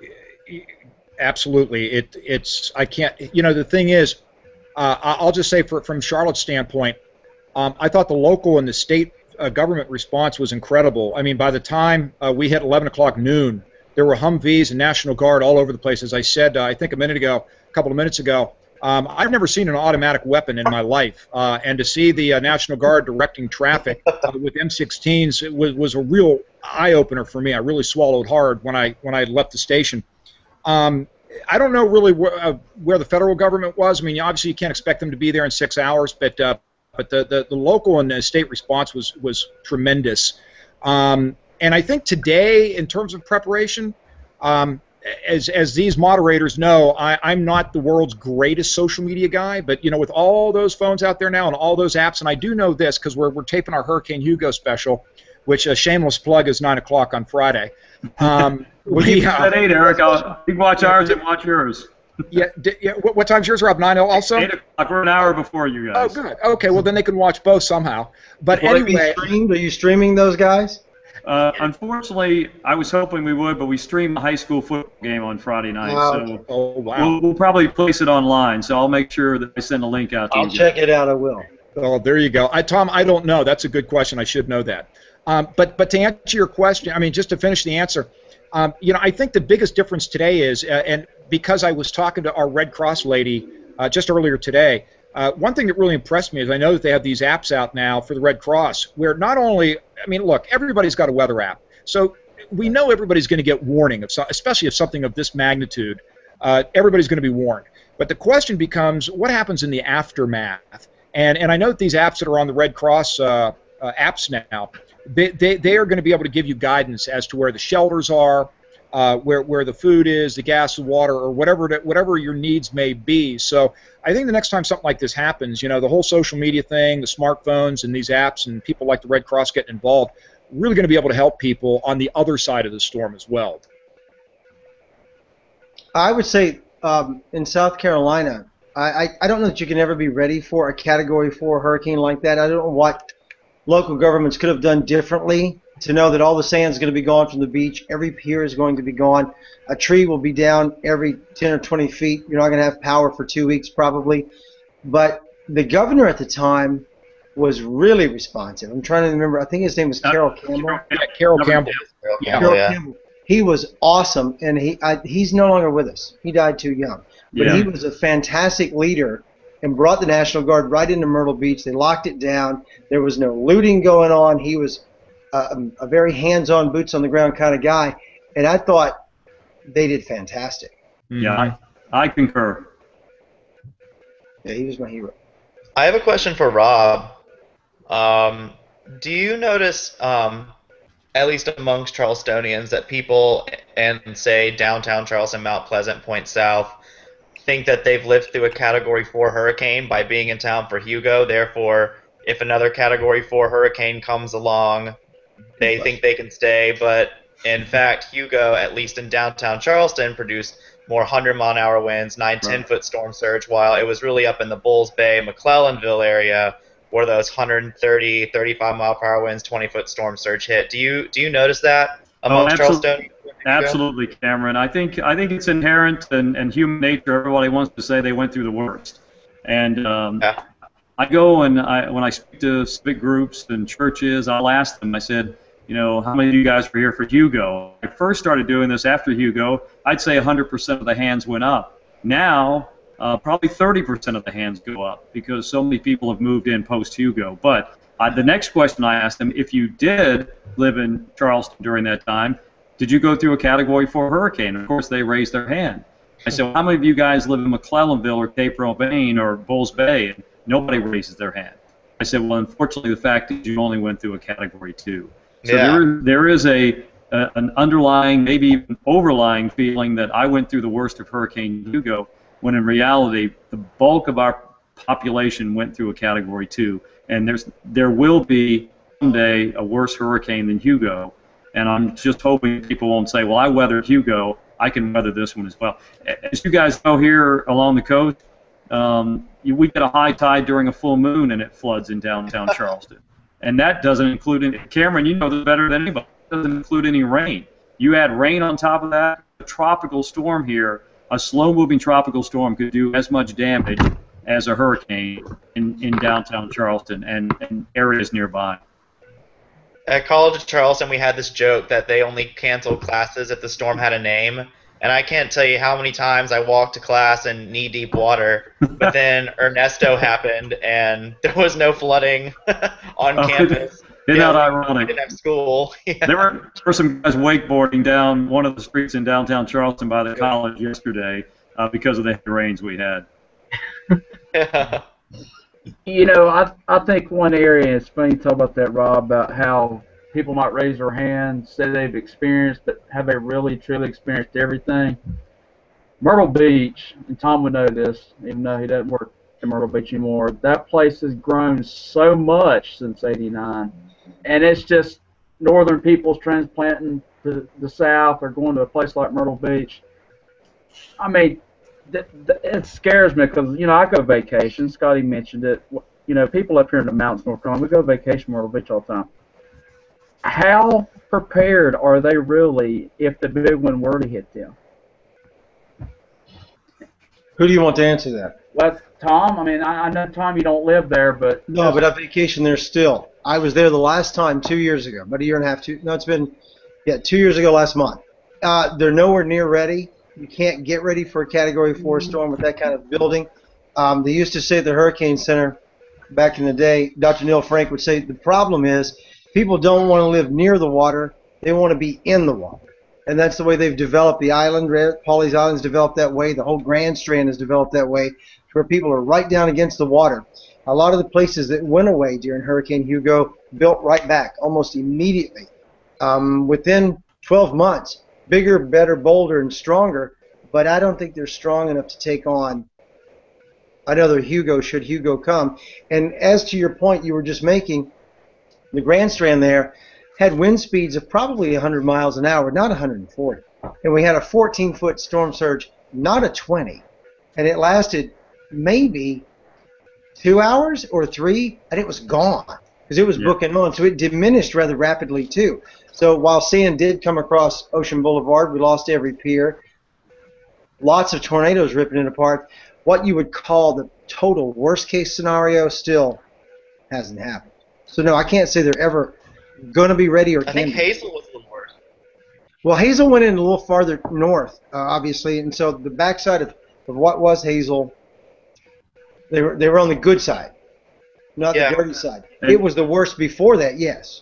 Absolutely. It, it's, I can't, you know, the thing is, uh, I'll just say for, from Charlotte's standpoint, um, I thought the local and the state uh, government response was incredible. I mean, by the time uh, we hit eleven o'clock noon, there were Humvees and National Guard all over the place. As I said, uh, I think a minute ago, a couple of minutes ago, um, I've never seen an automatic weapon in my life. Uh, and to see the uh, National Guard directing traffic uh, with M sixteens it was, was a real eye-opener for me. I really swallowed hard when I, when I left the station. Um, I don't know really wh uh, where the federal government was. I mean, obviously you can't expect them to be there in six hours, but uh, but the, the, the local and the state response was was tremendous. Um, and I think today, in terms of preparation, um, as as these moderators know, I, I'm not the world's greatest social media guy, but you know, with all those phones out there now and all those apps, and I do know this because we're we're taping our Hurricane Hugo special, which a shameless plug is nine o'clock on Friday. Um, we uh, at eight, Eric. I'll, you can watch ours and watch yours. yeah, yeah. What, what time's yours, Rob? Nine also. Eight o'clock. We're an hour before you guys. Oh, good. Okay, well then they can watch both somehow. But Will anyway, it be streamed? Are you streaming those guys? Uh, unfortunately, I was hoping we would, but we stream a high school football game on Friday night, Wow. so oh wow. we'll, we'll probably place it online. So I'll make sure that I send a link out to I'll you. check it out. I will. Oh, there you go. I, Tom, I don't know. That's a good question. I should know that. Um, but but to answer your question, I mean, just to finish the answer, um, you know, I think the biggest difference today is, uh, and because I was talking to our Red Cross lady uh, just earlier today, uh, one thing that really impressed me is I know that they have these apps out now for the Red Cross where not only, I mean, look, everybody's got a weather app. So we know everybody's going to get warning, of so, especially if something of this magnitude, uh, everybody's going to be warned. But the question becomes, what happens in the aftermath? And, and I know that these apps that are on the Red Cross uh, uh, apps now, They, they, they are going to be able to give you guidance as to where the shelters are, uh, where, where the food is, the gas, the water, or whatever to, whatever your needs may be. So I think the next time something like this happens, you know, the whole social media thing, the smartphones and these apps and people like the Red Cross getting involved, really going to be able to help people on the other side of the storm as well. I would say um, in South Carolina, I, I, I don't know that you can ever be ready for a Category four hurricane like that. I don't know what local governments could have done differently to know that all the sand is going to be gone from the beach, every pier is going to be gone, a tree will be down every ten or twenty feet. You're not going to have power for two weeks probably. But the governor at the time was really responsive. I'm trying to remember. I think his name was Carol Campbell. Yeah, Carol Campbell. Yeah, Carol yeah. Campbell. He was awesome, and he I, he's no longer with us. He died too young. But Yeah. he was a fantastic leader and brought the National Guard right into Myrtle Beach. They locked it down. There was no looting going on. He was a, a very hands-on, boots-on-the-ground kind of guy, and I thought they did fantastic. Yeah, I, I concur. Yeah, he was my hero. I have a question for Rob. Um, do you notice, um, at least amongst Charlestonians, that people in, say, downtown Charleston, Mount Pleasant, Point South, think that they've lived through a Category four hurricane by being in town for Hugo? Therefore, if another Category four hurricane comes along, they think they can stay. But in fact, Hugo, at least in downtown Charleston, produced more one hundred mile an hour winds, nine, ten foot storm surge, while it was really up in the Bulls Bay, McClellanville area where those one thirty, thirty-five mile per hour winds, twenty foot storm surge hit. Do you do you notice that amongst absolutely. Charlestonians? Absolutely, Cameron. I think I think it's inherent and, and human nature. Everybody wants to say they went through the worst, and um, Yeah. I go and I when I speak to civic groups and churches, I'll ask them. I said, you know, how many of you guys were here for Hugo? I first started doing this after Hugo. I'd say one hundred percent of the hands went up. Now, uh, probably thirty percent of the hands go up because so many people have moved in post-Hugo. But uh, the next question I asked them, if you did live in Charleston during that time, did you go through a Category four hurricane? Of course, they raised their hand. I said, well, how many of you guys live in McClellanville or Cape Romaine or Bulls Bay? And nobody raises their hand. I said, well, unfortunately, the fact is you only went through a Category two. So Yeah. there, there is a, a an underlying, maybe even overlying feeling that I went through the worst of Hurricane Hugo, when in reality, the bulk of our population went through a Category two. And there's there will be someday a worse hurricane than Hugo. And I'm just hoping people won't say, well, I weathered Hugo, I can weather this one as well. As you guys know, here along the coast, um, you, we get a high tide during a full moon and it floods in downtown Charleston. And that doesn't include any, Cameron, you know this better than anybody, it doesn't include any rain. You add rain on top of that, a tropical storm here, a slow-moving tropical storm could do as much damage as a hurricane in, in downtown Charleston and, and areas nearby. At College of Charleston, we had this joke that they only canceled classes if the storm had a name. And I can't tell you how many times I walked to class in knee-deep water, but then Ernesto happened, and there was no flooding on Oh, campus. Isn't You that know, ironic? didn't have school. Yeah. There were, there were some guys wakeboarding down one of the streets in downtown Charleston by the college yesterday uh, because of the heavy rains we had. Yeah. You know, I I think one area, it's funny you talk about that, Rob, about how people might raise their hands, say they've experienced, but have they really, truly experienced everything? Myrtle Beach, and Tom would know this, even though he doesn't work in Myrtle Beach anymore, that place has grown so much since eighty-nine. And it's just northern people's transplanting to the south or going to a place like Myrtle Beach. I mean, th th it scares me because, you know, I go vacation. Scotty mentioned it. You know, people up here in the mountains, North Carolina, we go vacation Myrtle Beach all the time. How prepared are they really if the big one were to hit them? Who do you want to answer that? Well, Tom, I mean, I, I know, Tom, you don't live there, but... No, but I vacation there still. I was there the last time two years ago, about a year and a half. Two, no, it's been, yeah, two years ago last month. Uh, they're nowhere near ready. You can't get ready for a Category four storm with that kind of building. Um, they used to say at the Hurricane Center back in the day, Doctor Neil Frank would say the problem is people don't want to live near the water. They want to be in the water. And that's the way they've developed the island. Pawleys Island's developed that way. The whole Grand Strand has developed that way, where people are right down against the water. A lot of the places that went away during Hurricane Hugo built right back almost immediately. Um, within twelve months, bigger, better, bolder, and stronger, but I don't think they're strong enough to take on another Hugo should Hugo come. And as to your point you were just making, the Grand Strand there had wind speeds of probably one hundred miles an hour, not one hundred forty. And we had a fourteen foot storm surge not a twenty. And it lasted maybe two hours or three, and it was gone because it was Yeah. booking on. So it diminished rather rapidly, too. So while sand did come across Ocean Boulevard, we lost every pier. Lots of tornadoes ripping it apart. What you would call the total worst-case scenario still hasn't happened. So, no, I can't say they're ever going to be ready or I can think be. Hazel was the worst. Well, Hazel went in a little farther north, uh, obviously, and so the backside of, of what was Hazel, they were they were on the good side, not Yeah. the dirty side. And- It was the worst before that, yes.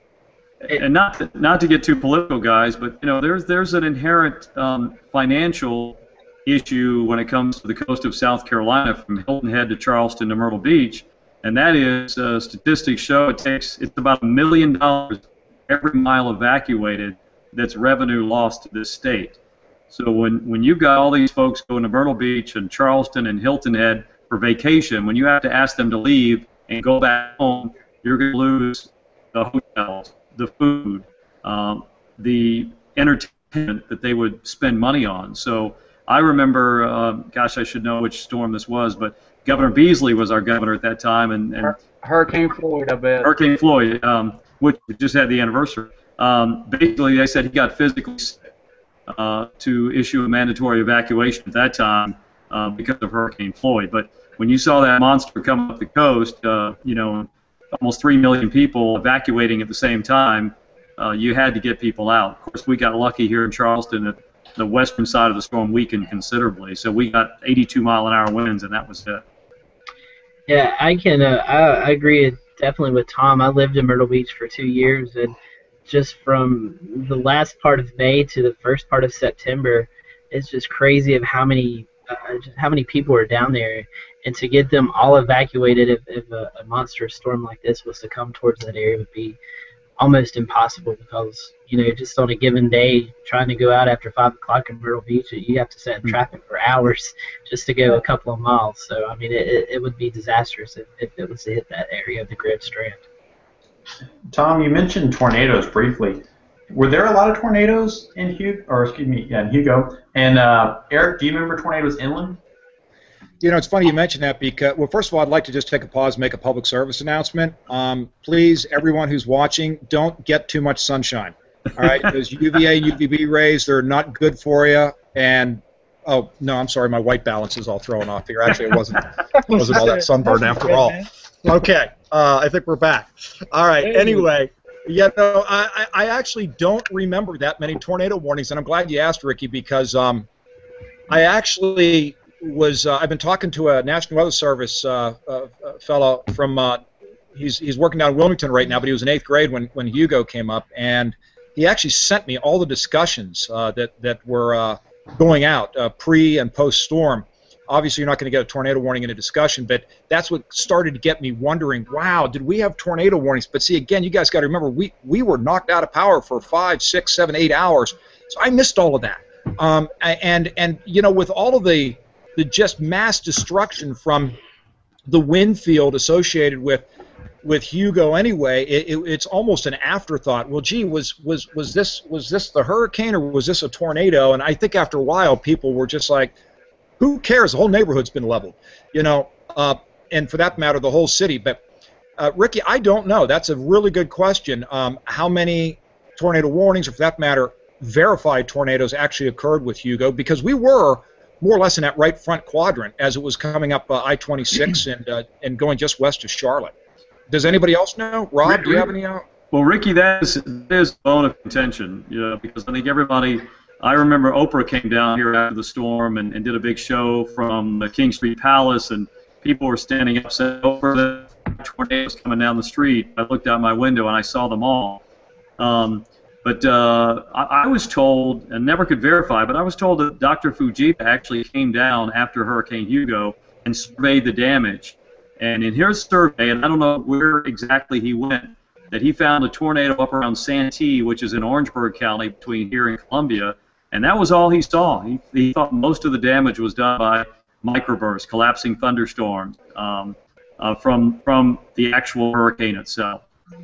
And not to, not to get too political, guys, but you know, there's there's an inherent um, financial issue when it comes to the coast of South Carolina, from Hilton Head to Charleston to Myrtle Beach, and that is uh, statistics show it takes it's about a million dollars every mile evacuated. That's revenue lost to this state. So when when you've got all these folks going to Myrtle Beach and Charleston and Hilton Head for vacation, when you have to ask them to leave and go back home, you're going to lose the hotels, the food, um, the entertainment that they would spend money on. So I remember, uh, gosh, I should know which storm this was, but Governor Beasley was our governor at that time, and, and Hur- Hurricane Floyd, I bet. Hurricane Floyd, um, which just had the anniversary. Um, basically, they said he got physically sick uh, to issue a mandatory evacuation at that time uh, because of Hurricane Floyd. But when you saw that monster come up the coast, uh, you know, almost three million people evacuating at the same time, uh, you had to get people out. Of course, we got lucky here in Charleston that the western side of the storm weakened considerably. So we got eighty-two mile an hour winds, and that was it. Yeah, I can. Uh, I, I agree definitely with Tom. I lived in Myrtle Beach for two years, and just from the last part of May to the first part of September, it's just crazy of how many uh, just how many people are down there, and to get them all evacuated if, if a, a monstrous storm like this was to come towards that area would be almost impossible, because you know, just on a given day trying to go out after five o'clock in Myrtle Beach, you have to sit in traffic for hours just to go a couple of miles. So I mean, it, it would be disastrous if, if it was to hit that area of the Grand Strand. Tom, you mentioned tornadoes briefly. Were there a lot of tornadoes in Hugo, or excuse me, yeah, in Hugo? And uh, Eric, do you remember tornadoes inland? You know, it's funny you mentioned that because, well, first of all, I'd like to just take a pause and make a public service announcement. Um, please, everyone who's watching, don't get too much sunshine. All right, those U V A and U V B rays, they're not good for you. And oh no, I'm sorry, my white balance is all thrown off here. Actually, it wasn't it wasn't all that sunburn after all. Okay, uh, I think we're back. All right. Anyway, yeah, no, I, I actually don't remember that many tornado warnings, and I'm glad you asked, Ricky, because um, I actually was. Uh, I've been talking to a National Weather Service uh, uh, fellow from. Uh, he's he's working down in Wilmington right now, but he was in eighth grade when when Hugo came up, and he actually sent me all the discussions uh, that that were uh, going out uh, pre and post storm. Obviously, you're not going to get a tornado warning in a discussion, but that's what started to get me wondering, wow, did we have tornado warnings? But see, again, you guys got to remember, we, we were knocked out of power for five, six, seven, eight hours, so I missed all of that. Um, and, and, you know, with all of the, the just mass destruction from the wind field associated with with Hugo anyway, it, it, it's almost an afterthought. Well, gee, was, was, was, this, was this the hurricane or was this a tornado? And I think after a while, people were just like, who cares? The whole neighborhood's been leveled, you know, uh, and for that matter, the whole city. But, uh, Ricky, I don't know. That's a really good question. Um, how many tornado warnings, or for that matter, verified tornadoes actually occurred with Hugo? Because we were more or less in that right front quadrant as it was coming up uh, I twenty-six and uh, and going just west of Charlotte. Does anybody else know? Rob, Rick, do you have any? Uh... Well, Ricky, that is, that is a bone of contention, you know, because I think everybody. I remember Oprah came down here after the storm and, and did a big show from the King Street Palace, and people were standing up saying, Oprah, the tornadoes coming down the street. I looked out my window and I saw them all. Um, but uh, I, I was told, and never could verify, but I was told that Doctor Fujita actually came down after Hurricane Hugo and surveyed the damage. And in his survey, and I don't know where exactly he went, that he found a tornado up around Santee, which is in Orangeburg County between here and Columbia. And that was all he saw. He, he thought most of the damage was done by microbursts, collapsing thunderstorms um, uh, from from the actual hurricane itself.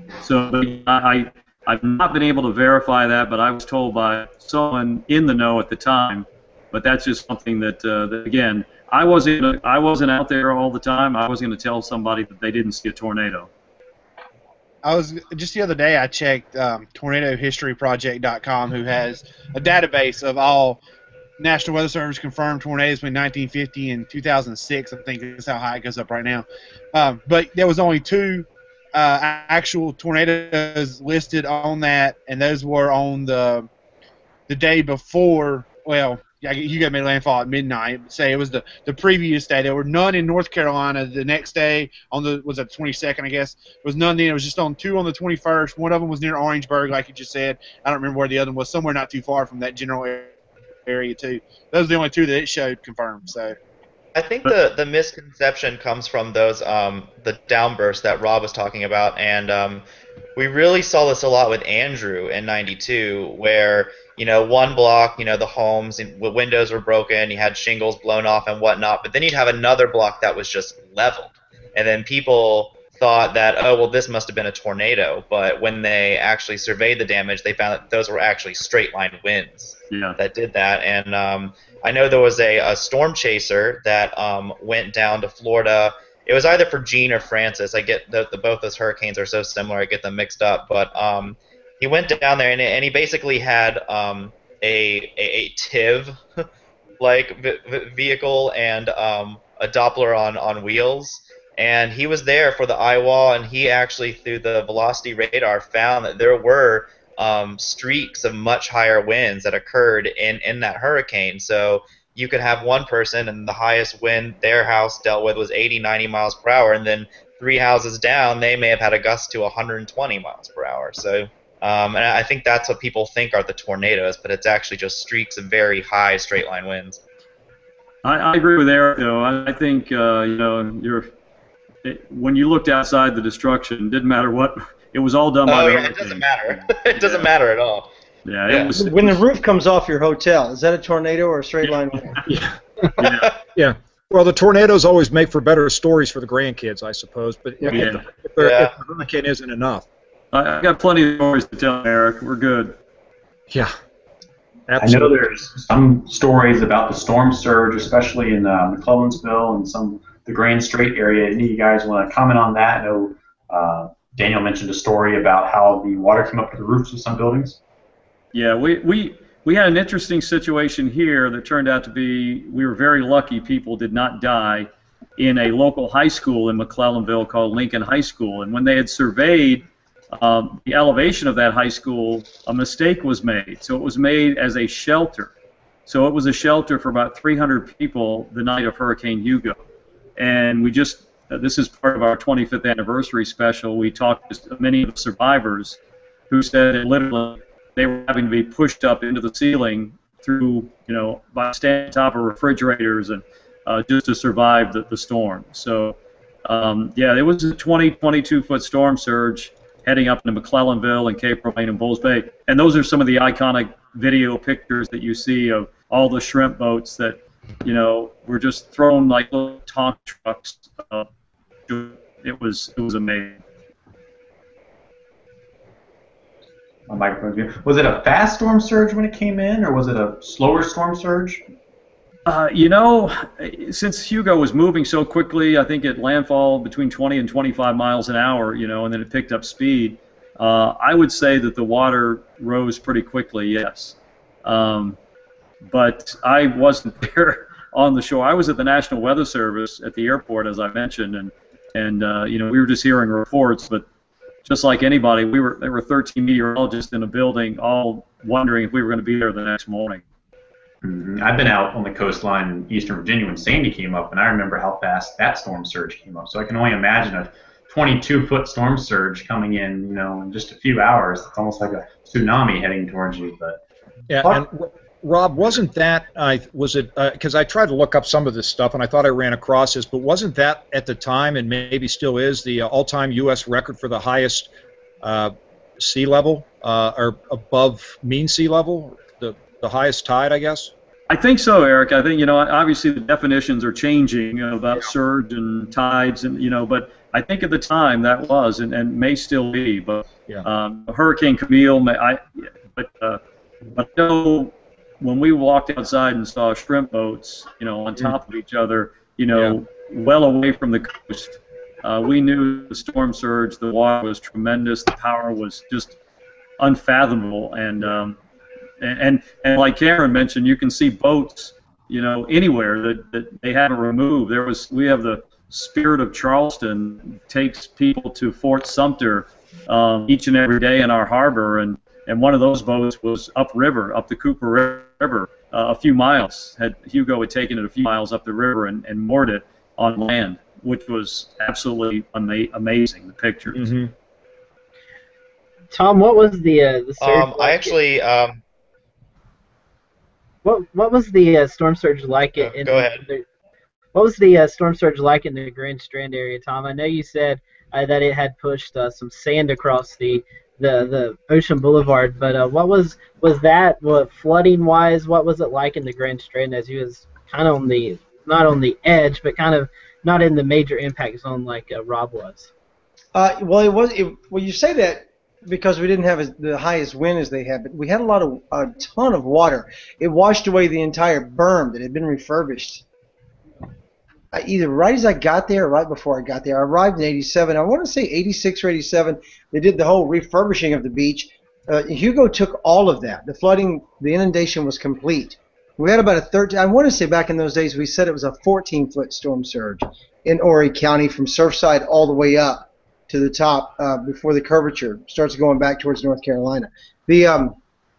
So I, I've not been able to verify that, but I was told by someone in the know at the time but that's just something that, uh, that again, I wasn't I wasn't out there all the time. I was going to tell somebody that they didn't see a tornado. I was just the other day. I checked um, tornado history project dot com, who has a database of all National Weather Service confirmed tornadoes between nineteen fifty and two thousand six. I think that's how high it goes up right now. Um, but there was only two uh, actual tornadoes listed on that, and those were on the the day before. Well, Hugo made landfall at midnight. Say it was the, the previous day. There were none in North Carolina the next day on the was that twenty-second, I guess. There was none then. It was just on two on the twenty-first. One of them was near Orangeburg, like you just said. I don't remember where the other one was. Somewhere not too far from that general area too. Those are the only two that it showed confirmed. So I think the the misconception comes from those um, the downbursts that Rob was talking about, and um, we really saw this a lot with Andrew in ninety-two, where you know one block, you know the homes, the windows were broken, you had shingles blown off and whatnot, but then you'd have another block that was just leveled, and then people thought that, oh well, this must have been a tornado, but when they actually surveyed the damage, they found that those were actually straight line winds yeah. that did that. And um, I know there was a, a storm chaser that um, went down to Florida. It was either for Gene or Francis. I get the, the both those hurricanes are so similar, I get them mixed up. But um, he went down there and, and he basically had um, a, a a T I V like v- vehicle and um, a Doppler on on wheels. And he was there for the eye wall, and he actually, through the velocity radar, found that there were um, streaks of much higher winds that occurred in, in that hurricane. So you could have one person, and the highest wind their house dealt with was eighty, ninety miles per hour, and then three houses down, they may have had a gust to one hundred twenty miles per hour. So, um, and I think that's what people think are the tornadoes, but it's actually just streaks of very high straight-line winds. I, I agree with Eric, though. I, I think, uh, you know, you're... It, when you looked outside the destruction, it didn't matter what, it was all done by oh, the yeah, hurricane. It doesn't matter. It doesn't yeah. matter at all. Yeah, yeah. It was, it when was, the roof comes off your hotel, is that a tornado or a straight line wind? yeah. yeah. yeah. Well, the tornadoes always make for better stories for the grandkids, I suppose. But if, yeah. if, the, if, the, yeah. if the hurricane isn't enough. I, I got plenty of stories to tell, Eric. We're good. Yeah. Absolutely. I know there's some stories about the storm surge, especially in uh, McClellanville and some the Grand Strait area. Any of you guys want to comment on that? I know uh, Daniel mentioned a story about how the water came up to the roofs of some buildings. Yeah, we, we, we had an interesting situation here that turned out to be, we were very lucky people did not die in a local high school in McClellanville called Lincoln High School. And when they had surveyed um, the elevation of that high school, a mistake was made. So it was made as a shelter. So it was a shelter for about three hundred people the night of Hurricane Hugo. And we just, uh, this is part of our twenty-fifth anniversary special, we talked to many of the survivors who said that literally they were having to be pushed up into the ceiling through, you know, by standing on top of refrigerators and uh, just to survive the, the storm. So, um, yeah, it was a twenty, twenty-two foot storm surge heading up into McClellanville and Cape Romaine and Bulls Bay. And those are some of the iconic video pictures that you see of all the shrimp boats that, you know, were just thrown like little Tonka trucks. Uh, it was it was amazing. My microphone. Was it a fast storm surge when it came in, or was it a slower storm surge? Uh, you know, since Hugo was moving so quickly, I think it landfall between twenty and twenty-five miles an hour, you know, and then it picked up speed. Uh, I would say that the water rose pretty quickly, yes. Um, but I wasn't there on the shore. I was at the National Weather Service at the airport, as I mentioned, and and uh, you know, we were just hearing reports. But just like anybody, we were there were thirteen meteorologists in a building, all wondering if we were going to be there the next morning. Mm-hmm. I've been out on the coastline in Eastern Virginia when Sandy came up, and I remember how fast that storm surge came up. So I can only imagine a twenty-two foot storm surge coming in, you know, in just a few hours. It's almost like a tsunami heading towards you. But yeah, and Rob, wasn't that, uh, was it, because uh, I tried to look up some of this stuff, and I thought I ran across this, but wasn't that at the time, and maybe still is, the uh, all-time U S record for the highest uh, sea level, uh, or above mean sea level, the, the highest tide, I guess? I think so, Eric. I think, you know, obviously the definitions are changing, you know, about yeah. surge and tides, and, you know, but I think at the time that was, and, and may still be, but yeah. um, Hurricane Camille, may, I, but, uh, but no, when we walked outside and saw shrimp boats, you know, on top of each other, you know, yeah. well away from the coast, uh, we knew the storm surge, the water was tremendous, the power was just unfathomable, and um, and, and and like Cameron mentioned, you can see boats, you know, anywhere that, that they haven't removed. There was, we have the Spirit of Charleston takes people to Fort Sumter um, each and every day in our harbor, and and one of those boats was upriver, up the Cooper River, uh, a few miles. Had Hugo had taken it a few miles up the river and, and moored it on land, which was absolutely ama amazing. The pictures. Mm-hmm. Tom, what was the uh, the surge? Um, I actually. Um, what what was the uh, storm surge like? uh, in go ahead. The, what was the uh, storm surge like in the Grand Strand area, Tom? I know you said uh, that it had pushed uh, some sand across the the the Ocean Boulevard, but uh, what was was that what flooding wise? What was it like in the Grand Strand as you was kind of on the not on the edge, but kind of not in the major impact zone like uh, Rob was? Uh, well, it was. It, well, you say that because we didn't have as, the highest wind as they had, but we had a lot of a ton of water. It washed away the entire berm that had been refurbished. I, either right as I got there or right before I got there. I arrived in eighty-seven. I want to say eighty-six or eighty-seven. They did the whole refurbishing of the beach. Uh, Hugo took all of that. The flooding, the inundation was complete. We had about a thirteen. I want to say back in those days we said it was a fourteen foot storm surge in Horry County from Surfside all the way up to the top uh, before the curvature starts going back towards North Carolina. The um,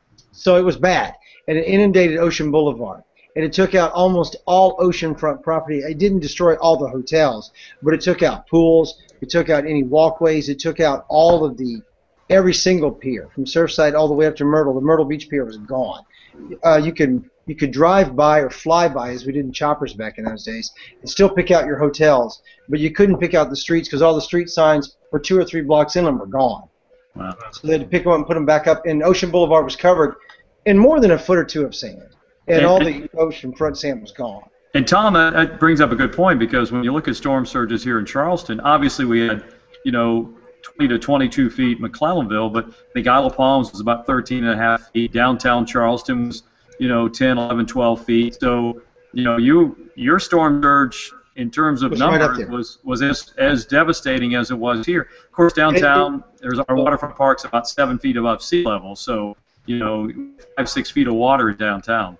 so it was bad, and it inundated Ocean Boulevard. And it took out almost all oceanfront property. It didn't destroy all the hotels, but it took out pools. It took out any walkways. It took out all of the, every single pier from Surfside all the way up to Myrtle. The Myrtle Beach Pier was gone. Uh, you could you could drive by or fly by, as we did in choppers back in those days, and still pick out your hotels, but you couldn't pick out the streets because all the street signs for two or three blocks inland were gone. Wow. So they had to pick them up and put them back up. And Ocean Boulevard was covered in more than a foot or two of sand. And all the ocean front sand was gone. And Tom, that, that brings up a good point, because when you look at storm surges here in Charleston, obviously we had, you know, twenty to twenty-two feet McClellanville, but I think Isle of Palms was about thirteen and a half feet. Downtown Charleston was, you know, ten, eleven, twelve feet. So, you know, you your storm surge in terms of was right numbers was was as as devastating as it was here. Of course, downtown, there's our waterfront park's about seven feet above sea level, so you know, five six feet of water downtown.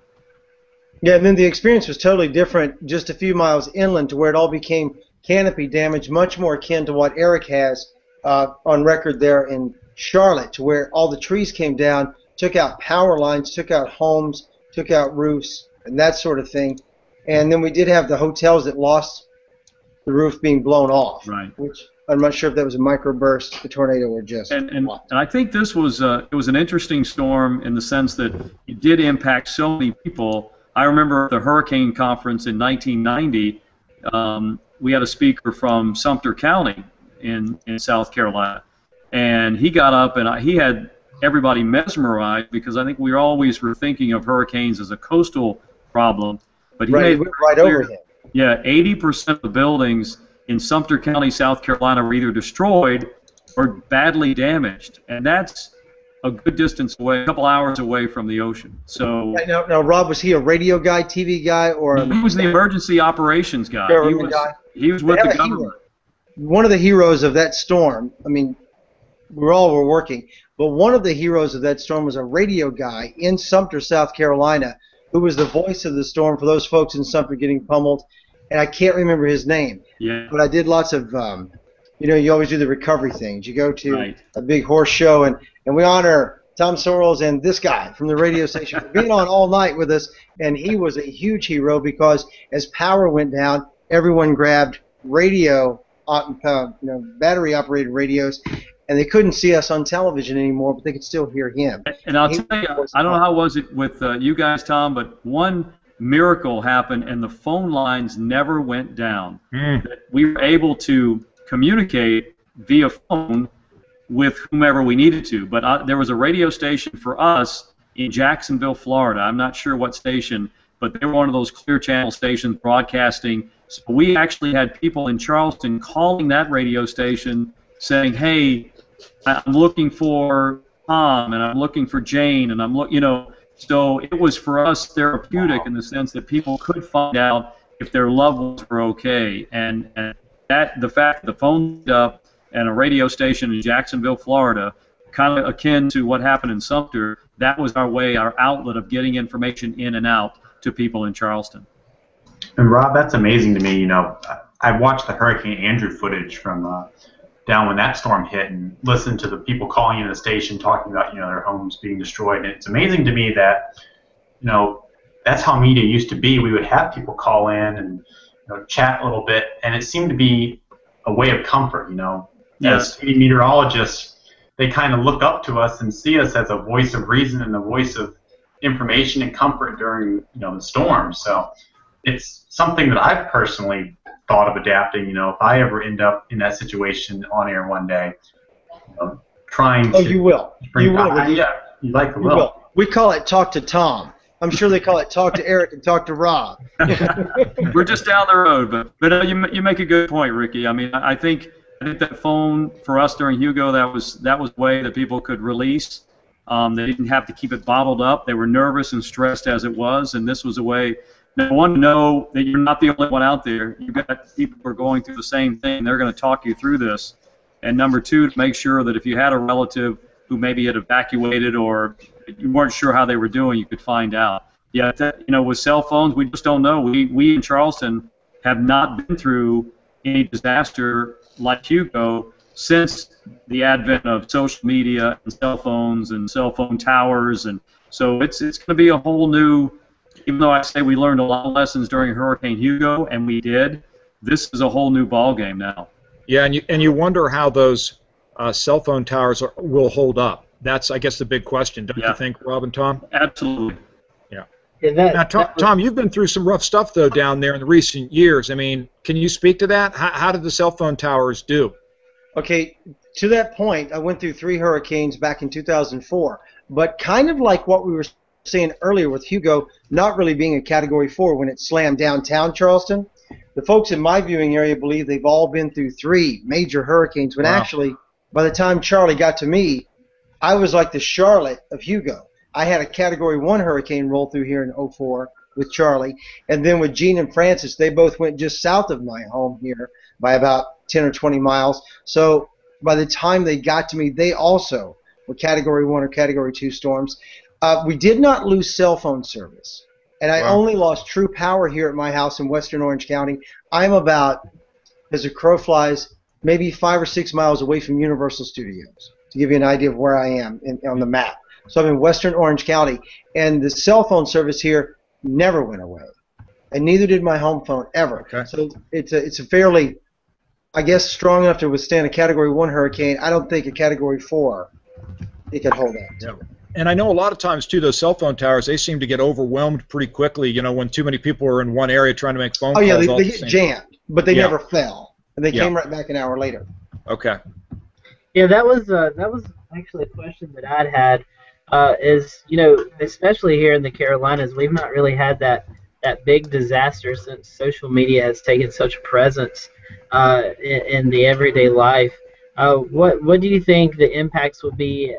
Yeah, and then the experience was totally different just a few miles inland to where it all became canopy damage, much more akin to what Eric has uh, on record there in Charlotte, to where all the trees came down, took out power lines, took out homes, took out roofs, and that sort of thing. And then we did have the hotels that lost the roof being blown off, right? Which I'm not sure if that was a microburst, a tornado, or just and and, and I think this was uh, it was an interesting storm in the sense that it did impact so many people. I remember at the hurricane conference in nineteen ninety, um, we had a speaker from Sumter County in, in South Carolina, and he got up and I, he had everybody mesmerized, because I think we always were thinking of hurricanes as a coastal problem, but he right, made went right over him. Yeah, eighty percent of the buildings in Sumter County, South Carolina, were either destroyed or badly damaged, and that's a good distance away, a couple hours away from the ocean. So right, now, now, Rob, was he a radio guy, T V guy, or a, he was the emergency operations guy. He was, guy? he was with the government. One of the heroes of that storm, I mean, we all were working, but one of the heroes of that storm was a radio guy in Sumter, South Carolina, who was the voice of the storm for those folks in Sumter getting pummeled, and I can't remember his name. Yeah. But I did lots of, um, you know, you always do the recovery things. You go to right. a big horse show, and, and we honor Tom Sorrells and this guy from the radio station for being on all night with us, and he was a huge hero because as power went down, everyone grabbed radio, uh, you know, battery-operated radios, and they couldn't see us on television anymore, but they could still hear him. And I'll tell you, I don't know how it was it with uh, you guys, Tom, but one miracle happened, and the phone lines never went down. Mm. We were able to communicate via phone with whomever we needed to, but uh, there was a radio station for us in Jacksonville, Florida. I'm not sure what station, but they were one of those clear channel stations broadcasting. So we actually had people in Charleston calling that radio station saying, "Hey, I'm looking for Tom, and I'm looking for Jane, and I'm look, you know, So it was for us therapeutic in the sense that people could find out if their loved ones were okay, and, and that the fact that the phone up and a radio station in Jacksonville, Florida, kind of akin to what happened in Sumter, that was our way, our outlet of getting information in and out to people in Charleston. And Rob, that's amazing to me. You know, I watched the Hurricane Andrew footage from uh, down when that storm hit, and listened to the people calling into the station talking about, you know, their homes being destroyed. And it's amazing to me that, you know, that's how media used to be. We would have people call in and, you know, chat a little bit, and it seemed to be a way of comfort. You know, Yes. as meteorologists, they kind of look up to us and see us as a voice of reason and a voice of information and comfort during, you know, the storm. So it's something that I've personally thought of adapting. You know, if I ever end up in that situation on air one day, you know, trying to. Oh, you will. Bring You will. I, yeah, you likely You will. will. We call it talk to Tom. I'm sure they call it talk to Eric and talk to Rob. We're just down the road, but but uh, you you make a good point, Ricky. I mean, I think I think that phone for us during Hugo, that was that was a way that people could release. Um, they didn't have to keep it bottled up. They were nervous and stressed as it was, and this was a way. Number one, to know that you're not the only one out there. You've got people who are going through the same thing. They're going to talk you through this. And number two, to make sure that if you had a relative who maybe had evacuated or you weren't sure how they were doing, you could find out. Yeah, that, you know, with cell phones, we just don't know. We we in Charleston have not been through any disaster like Hugo since the advent of social media and cell phones and cell phone towers, and so it's it's going to be a whole new. Even though I say we learned a lot of lessons during Hurricane Hugo, and we did, this is a whole new ball game now. Yeah, and you and you wonder how those uh, cell phone towers are, will hold up. That's, I guess, the big question, don't Yeah. you think, Rob and Tom? Absolutely. Yeah. Yeah, that, Now, Tom, that was- Tom, you've been through some rough stuff though down there in the recent years. I mean, can you speak to that? How, how did the cell phone towers do? Okay, to that point, I went through three hurricanes back in two thousand four, but kind of like what we were saying earlier with Hugo not really being a Category four when it slammed downtown Charleston, the folks in my viewing area believe they've all been through three major hurricanes, when Wow. actually, by the time Charlie got to me, I was like the Charlotte of Hugo. I had a Category one hurricane roll through here in oh four with Charlie, and then with Gene and Francis, they both went just south of my home here by about ten or twenty miles. So by the time they got to me, they also were Category one or Category two storms. Uh, we did not lose cell phone service, and I Wow. only lost true power here at my house in western Orange County. I'm about, as a crow flies, maybe five or six miles away from Universal Studios, to give you an idea of where I am in, on the map. So I'm in western Orange County, and the cell phone service here never went away, and neither did my home phone ever. Okay. So it's a, it's a fairly, I guess, strong enough to withstand a Category one hurricane. I don't think a Category four it could hold that. Yeah. And I know a lot of times, too, those cell phone towers, they seem to get overwhelmed pretty quickly, you know, when too many people are in one area trying to make phone Oh, calls. yeah, they, all they at the get same jammed, but they Yeah. never fell. And they Yeah. came right back an hour later. Okay. Yeah, that was uh, that was actually a question that I'd had. Uh, is you know, especially here in the Carolinas, we've not really had that that big disaster since social media has taken such a presence uh, in, in the everyday life. Uh, what what do you think the impacts will be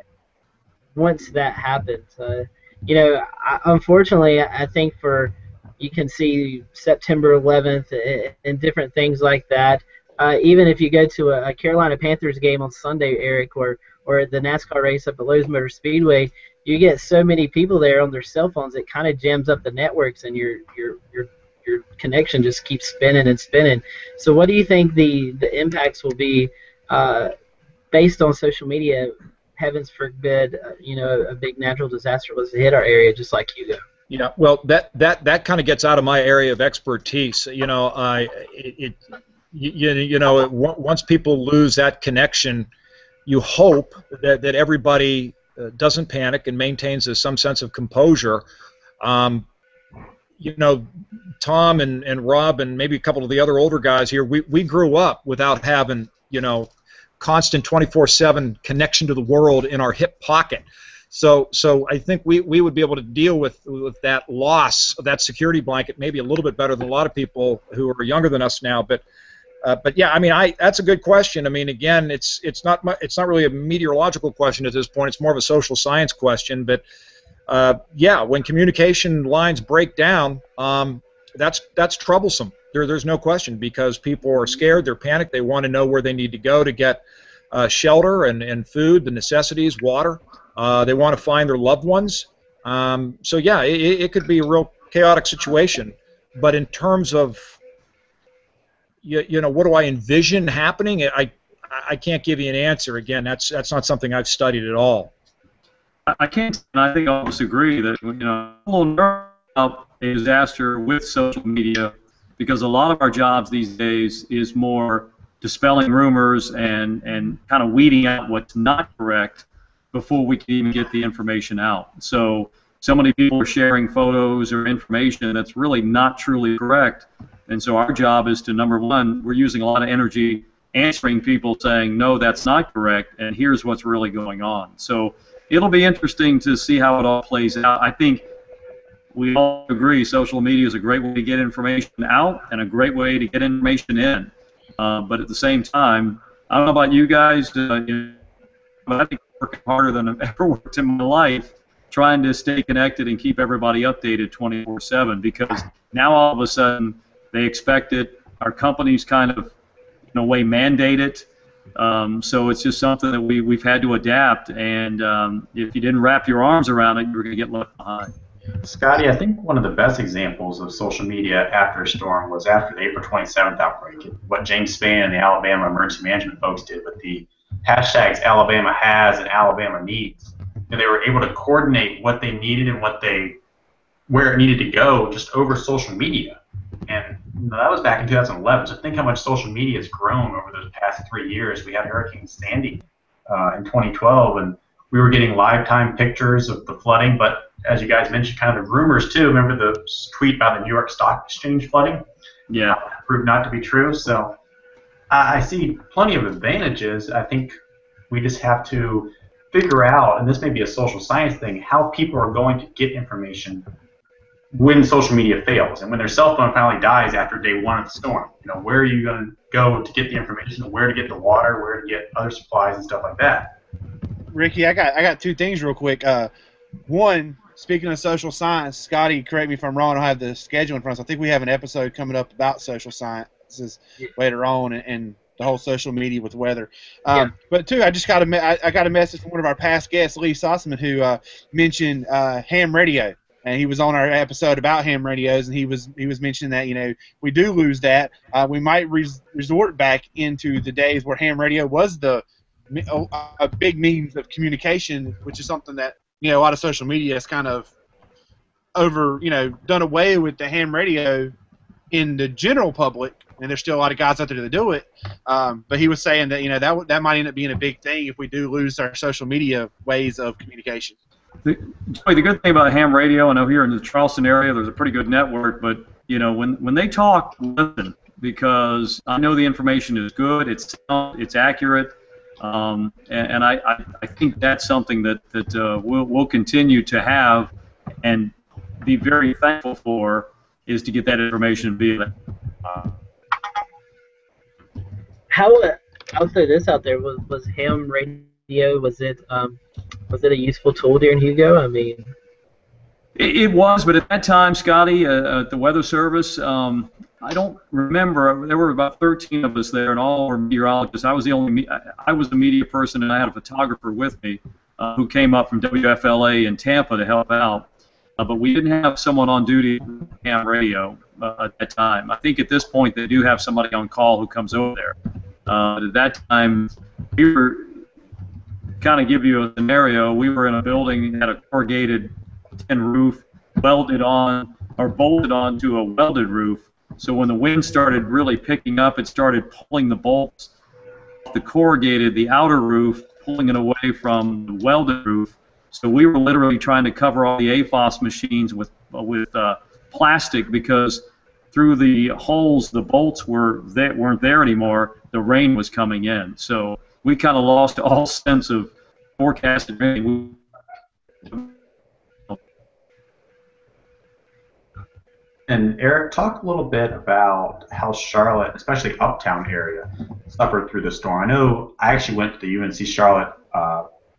once that happens? Uh, you know, I, unfortunately, I think for you can see September eleventh and, and different things like that. Uh, even if you go to a, a Carolina Panthers game on Sunday, Eric, or or the NASCAR race up at Lowe's Motor Speedway, you get so many people there on their cell phones, it kind of jams up the networks, and your your your your connection just keeps spinning and spinning. So, what do you think the the impacts will be uh, based on social media? Heavens forbid, uh, you know, a big natural disaster was to hit our area, just like Hugo. Yeah, well, that that that kind of gets out of my area of expertise. You know, I it, it you, you know it, once people lose that connection, you hope that that everybody uh, doesn't panic and maintains a, some sense of composure. Um, you know, Tom and, and Rob and maybe a couple of the other older guys here, we we grew up without having, you know, constant twenty-four seven connection to the world in our hip pocket. So, so I think we, we would be able to deal with with that loss of that security blanket maybe a little bit better than a lot of people who are younger than us now. But, uh, but yeah, I mean, I that's a good question. I mean, again, it's it's not mu- it's not really a meteorological question at this point. It's more of a social science question. But uh, yeah, when communication lines break down, um, that's that's troublesome. There, there's no question, because people are scared, they're panicked, they want to know where they need to go to get uh, shelter and, and food, the necessities, water. Uh, they want to find their loved ones. Um, so yeah, it, it could be a real chaotic situation. But in terms of, you, you know, what do I envision happening? I I can't give you an answer. Again, that's that's not something I've studied at all. I can't, and I think I almost agree that, you know, people learn about a disaster with social media, because a lot of our jobs these days is more dispelling rumors and, and kind of weeding out what's not correct before we can even get the information out. So so many people are sharing photos or information that's really not truly correct, and so our job is to, number one, we're using a lot of energy answering people saying, no, that's not correct, and here's what's really going on. So it'll be interesting to see how it all plays out. I think we all agree social media is a great way to get information out and a great way to get information in. Uh, but at the same time, I don't know about you guys, uh, you know, but I think I'm working harder than I've ever worked in my life trying to stay connected and keep everybody updated twenty-four seven, because now all of a sudden they expect it. Our companies kind of, in a way, mandate it. Um, so it's just something that we, we've had to adapt, and um, if you didn't wrap your arms around it, you were going to get left behind. Scotty, I think one of the best examples of social media after a storm was after the April twenty-seventh outbreak. What James Spann and the Alabama emergency management folks did with the hashtags Alabama has and Alabama needs. And they were able to coordinate what they needed and what they, where it needed to go just over social media. And you know, that was back in two thousand eleven. So think how much social media has grown over those past three years. We had Hurricane Sandy uh, in twenty twelve, and we were getting live time pictures of the flooding. But as you guys mentioned, kind of the rumors too. Remember the tweet about the New York Stock Exchange flooding? Yeah, proved not to be true. So I see plenty of advantages. I think we just have to figure out, and this may be a social science thing, how people are going to get information when social media fails and when their cell phone finally dies after day one of the storm. You know, where are you going to go to get the information, where to get the water, where to get other supplies and stuff like that? Ricky, I got I got two things real quick. Uh, one, speaking of social science, Scotty, correct me if I'm wrong. I don't have the schedule in front of us. I think we have an episode coming up about social sciences later on, and, and the whole social media with weather. Um, yeah. But two, I just got a me- I, I got a message from one of our past guests, Lee Sossaman, who uh, mentioned uh, ham radio. And he was on our episode about ham radios, and he was he was mentioning that, you know, we do lose that. Uh, we might res- resort back into the days where ham radio was the a, a big means of communication, which is something that, you know, a lot of social media has kind of over, you know, done away with the ham radio in the general public. And there's still a lot of guys out there that do it. Um, but he was saying that, you know, that that might end up being a big thing if we do lose our social media ways of communication. The, the good thing about ham radio, I know here in the Charleston area there's a pretty good network, but you know when when they talk, listen, because I know the information is good, it's it's accurate, um, and, and I, I, I think that's something that that uh, we'll we'll continue to have and be very thankful for, is to get that information via. Uh, How uh, I'll throw this out there, was was ham radio, was it um was it a useful tool during Hugo? I mean, it, it was, but at that time, Scotty, uh, at the Weather Service, um, I don't remember. There were about thirteen of us there, and all were meteorologists. I was the only. I was the media person, and I had a photographer with me uh, who came up from W F L A in Tampa to help out. Uh, but we didn't have someone on duty on ham radio uh, at that time. I think at this point they do have somebody on call who comes over there. Uh, at that time, we were. Kind of give you a scenario, we were in a building that had a corrugated tin roof welded on or bolted onto a welded roof. So when the wind started really picking up, it started pulling the bolts off the corrugated, the outer roof, pulling it away from the welded roof. So we were literally trying to cover all the A F O S machines with with uh, plastic, because through the holes the bolts were that weren't there anymore. The rain was coming in. So we kind of lost all sense of forecasted rain. And Eric, talk a little bit about how Charlotte, especially uptown area, suffered through the storm. I know I actually went to the U N C Charlotte uh,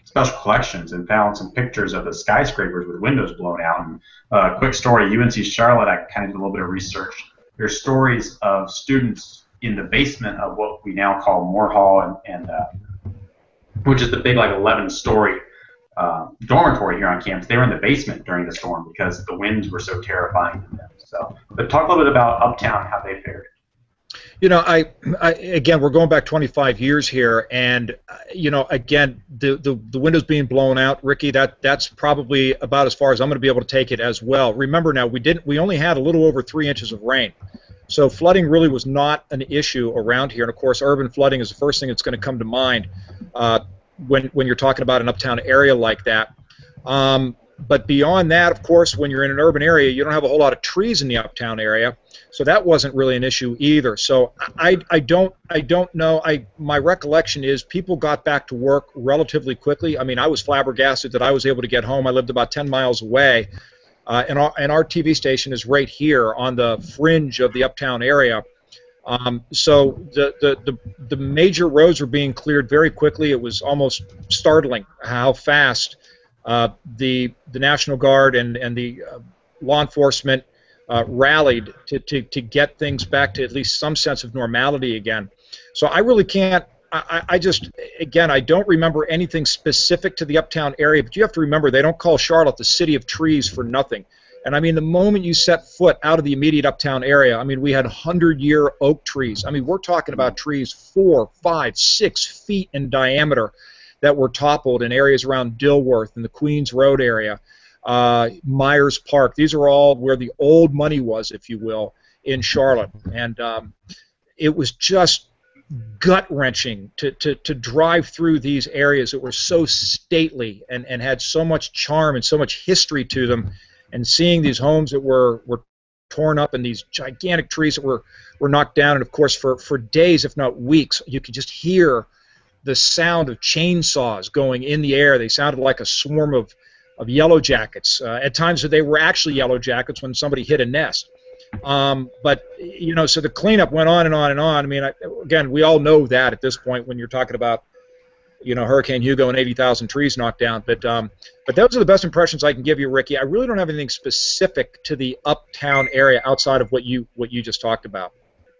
special collections and found some pictures of the skyscrapers with windows blown out. And uh, quick story, U N C Charlotte, I kind of did a little bit of research. There's stories of students in the basement of what we now call Moore Hall, and, and uh, which is the big like eleven-story uh, dormitory here on campus. They were in the basement during the storm because the winds were so terrifying to them. So, but talk a little bit about Uptown, how they fared. You know, I, I again, we're going back twenty-five years here, and uh, you know, again, the, the the windows being blown out, Ricky. That that's probably about as far as I'm going to be able to take it as well. Remember now, we didn't, we only had a little over three inches of rain, so flooding really was not an issue around here. And of course, urban flooding is the first thing that's going to come to mind uh, when when you're talking about an uptown area like that. Um, but beyond that, of course, when you're in an urban area, you don't have a whole lot of trees in the uptown area. So that wasn't really an issue either. So I, I don't I don't know. I my recollection is people got back to work relatively quickly. I mean, I was flabbergasted that I was able to get home. I lived about ten miles away, uh, and our and our T V station is right here on the fringe of the uptown area. Um, so the, the the the major roads were being cleared very quickly. It was almost startling how fast uh, the the National Guard and and the uh, law enforcement Uh, rallied to, to, to get things back to at least some sense of normality again. So I really can't, I, I just, again, I don't remember anything specific to the uptown area, but you have to remember they don't call Charlotte the city of trees for nothing. And I mean, the moment you set foot out of the immediate uptown area, I mean, we had hundred-year oak trees. I mean, we're talking about trees four, five, six feet in diameter that were toppled in areas around Dilworth and the Queens Road area. Uh, Myers Park. These are all where the old money was, if you will, in Charlotte. And um, it was just gut-wrenching to, to, to drive through these areas that were so stately and, and had so much charm and so much history to them, and seeing these homes that were, were torn up and these gigantic trees that were, were knocked down. And, of course, for, for days, if not weeks, you could just hear the sound of chainsaws going in the air. They sounded like a swarm of of yellow jackets. Uh, at times they were actually yellow jackets when somebody hit a nest. Um, but, you know, so the cleanup went on and on and on. I mean, I, again, we all know that at this point when you're talking about, you know, Hurricane Hugo and eighty thousand trees knocked down. But, um, but those are the best impressions I can give you, Ricky. I really don't have anything specific to the uptown area outside of what you, what you just talked about.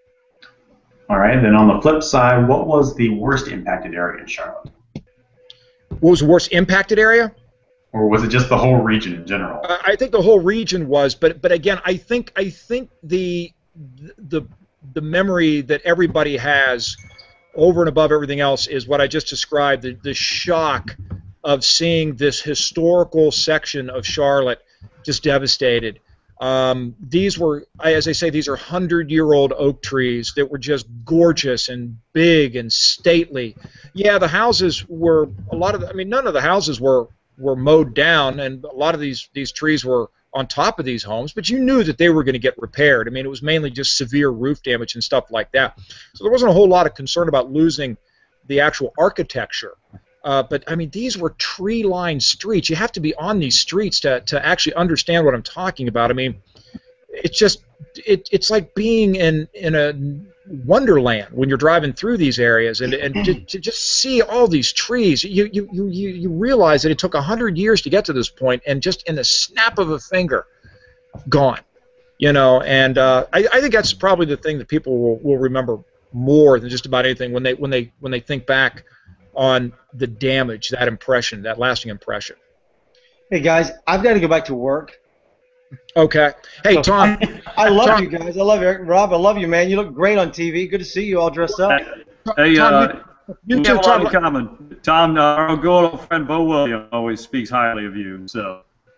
All right, then on the flip side, what was the worst impacted area in Charlotte? What was the worst impacted area? Or was it just the whole region in general? Uh, I think the whole region was, but but again, I think I think the the the memory that everybody has over and above everything else is what I just described, the, the shock of seeing this historical section of Charlotte just devastated. Um, these were, as I say, these are hundred-year-old oak trees that were just gorgeous and big and stately. Yeah, the houses were, a lot of, the, I mean, none of the houses were were mowed down, and a lot of these these trees were on top of these homes, but you knew that they were going to get repaired. I mean, it was mainly just severe roof damage and stuff like that. So there wasn't a whole lot of concern about losing the actual architecture. Uh, but, I mean, these were tree-lined streets. You have to be on these streets to, to actually understand what I'm talking about. I mean, it's just, it, it's like being in, in a wonderland when you're driving through these areas, and, and to, to just see all these trees, you, you, you, you realize that it took a hundred years to get to this point, and just in the snap of a finger, gone. You know, and uh, I, I think that's probably the thing that people will, will remember more than just about anything when they when they when they think back on the damage, that impression, that lasting impression. Hey guys, I've got to go back to work. Okay. Hey, Tom. I love Tom, you guys. I love Eric. Rob, I love you, man. You look great on T V. Good to see you all dressed up. Hey, Tom, uh, you, you we too, have a lot Tom. in common. Tom, uh, our good old friend Bo Williams always speaks highly of you. So.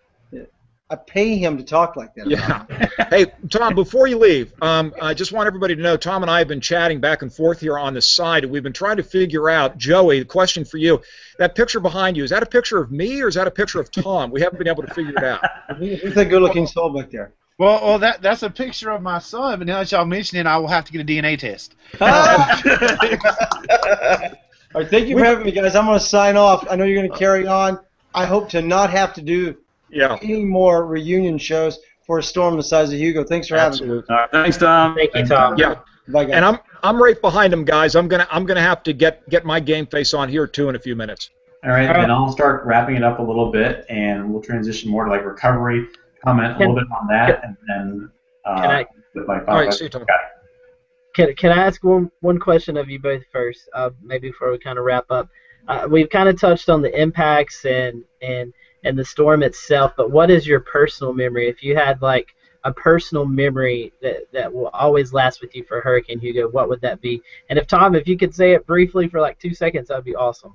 I pay him to talk like that. Yeah. Hey, Tom, before you leave, um, I just want everybody to know Tom and I have been chatting back and forth here on the side, and we've been trying to figure out, Joey, the question for you, that picture behind you, is that a picture of me or is that a picture of Tom? We haven't been able to figure it out. Who's that good-looking soul back there? Well, well, that that's a picture of my son, but now that y'all mention it, I will have to get a D N A test. Ah! All right, thank you for having me, guys. I'm going to sign off. I know you're going to carry on. I hope to not have to do Yeah. any more reunion shows for a storm the size of Hugo. Thanks for having me. All right, thanks, Tom. Thank you, Tom. Yeah. Bye, guys. And I'm I'm right behind him, guys. I'm gonna I'm gonna have to get get my game face on here too in a few minutes. All right, All right. then I'll start wrapping it up a little bit, and we'll transition more to like recovery, comment a Can- little bit on that, and then uh, Can I with my All right, see you, Tom. can, can I ask one one question of you both first? Uh, maybe before we kind of wrap up. Uh, we've kind of touched on the impacts and and and the storm itself, but what is your personal memory? If you had like a personal memory that, that will always last with you for Hurricane Hugo, what would that be? And if Tom, if you could say it briefly for like two seconds, that'd be awesome.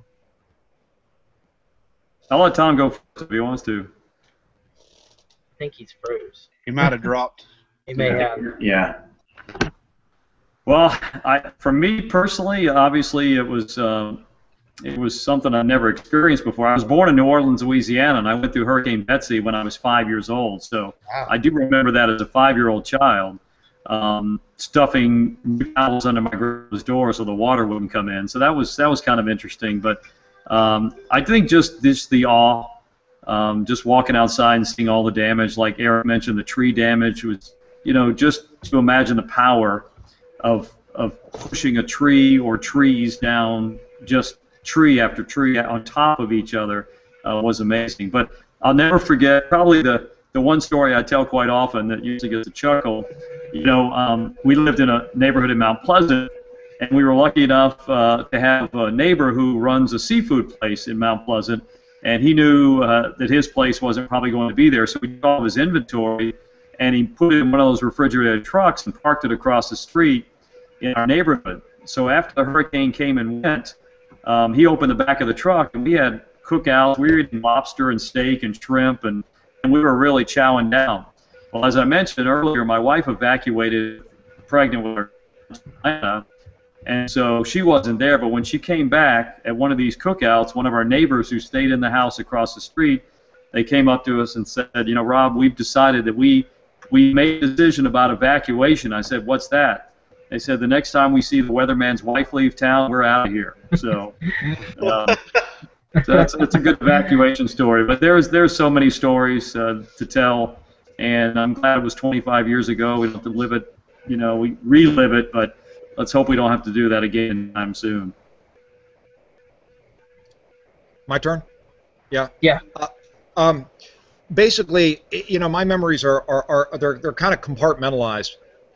I'll let Tom go first if he wants to. I think he's froze. He might have dropped. He may Yeah. have. Yeah. Well, I, for me personally, obviously it was um, it was something I'd never experienced before. I was born in New Orleans, Louisiana, and I went through Hurricane Betsy when I was five years old. So Wow. I do remember that as a five-year-old child, um, stuffing towels under my grandma's door so the water wouldn't come in. So that was that was kind of interesting. But um, I think just this the awe, um, just walking outside and seeing all the damage, like Eric mentioned, the tree damage was, you know, just to imagine the power of of pushing a tree or trees down, just tree after tree on top of each other, uh, was amazing. But I'll never forget probably the the one story I tell quite often that usually gets a chuckle. You know, um, we lived in a neighborhood in Mount Pleasant, and we were lucky enough uh, to have a neighbor who runs a seafood place in Mount Pleasant, and he knew uh, that his place wasn't probably going to be there, so we took all of his inventory, and he put it in one of those refrigerated trucks and parked it across the street in our neighborhood. So after the hurricane came and went, um, he opened the back of the truck, and we had cookouts. We were eating lobster and steak and shrimp, and, and we were really chowing down. Well, as I mentioned earlier, my wife evacuated pregnant with her, and so she wasn't there. But when she came back at one of these cookouts, one of our neighbors who stayed in the house across the street, they came up to us and said, you know, Rob, we've decided that we we made a decision about evacuation. I said, what's that? They said, the next time we see the weatherman's wife leave town, we're out of here. So, um, so that's, that's a good evacuation story. But there's there's so many stories uh, to tell, and I'm glad it was twenty-five years ago. We don't have to live it, you know, we relive it, but let's hope we don't have to do that again anytime soon. My turn? Yeah. Yeah. Uh, um, basically, you know, my memories are, are, are they're, they're kind of compartmentalized.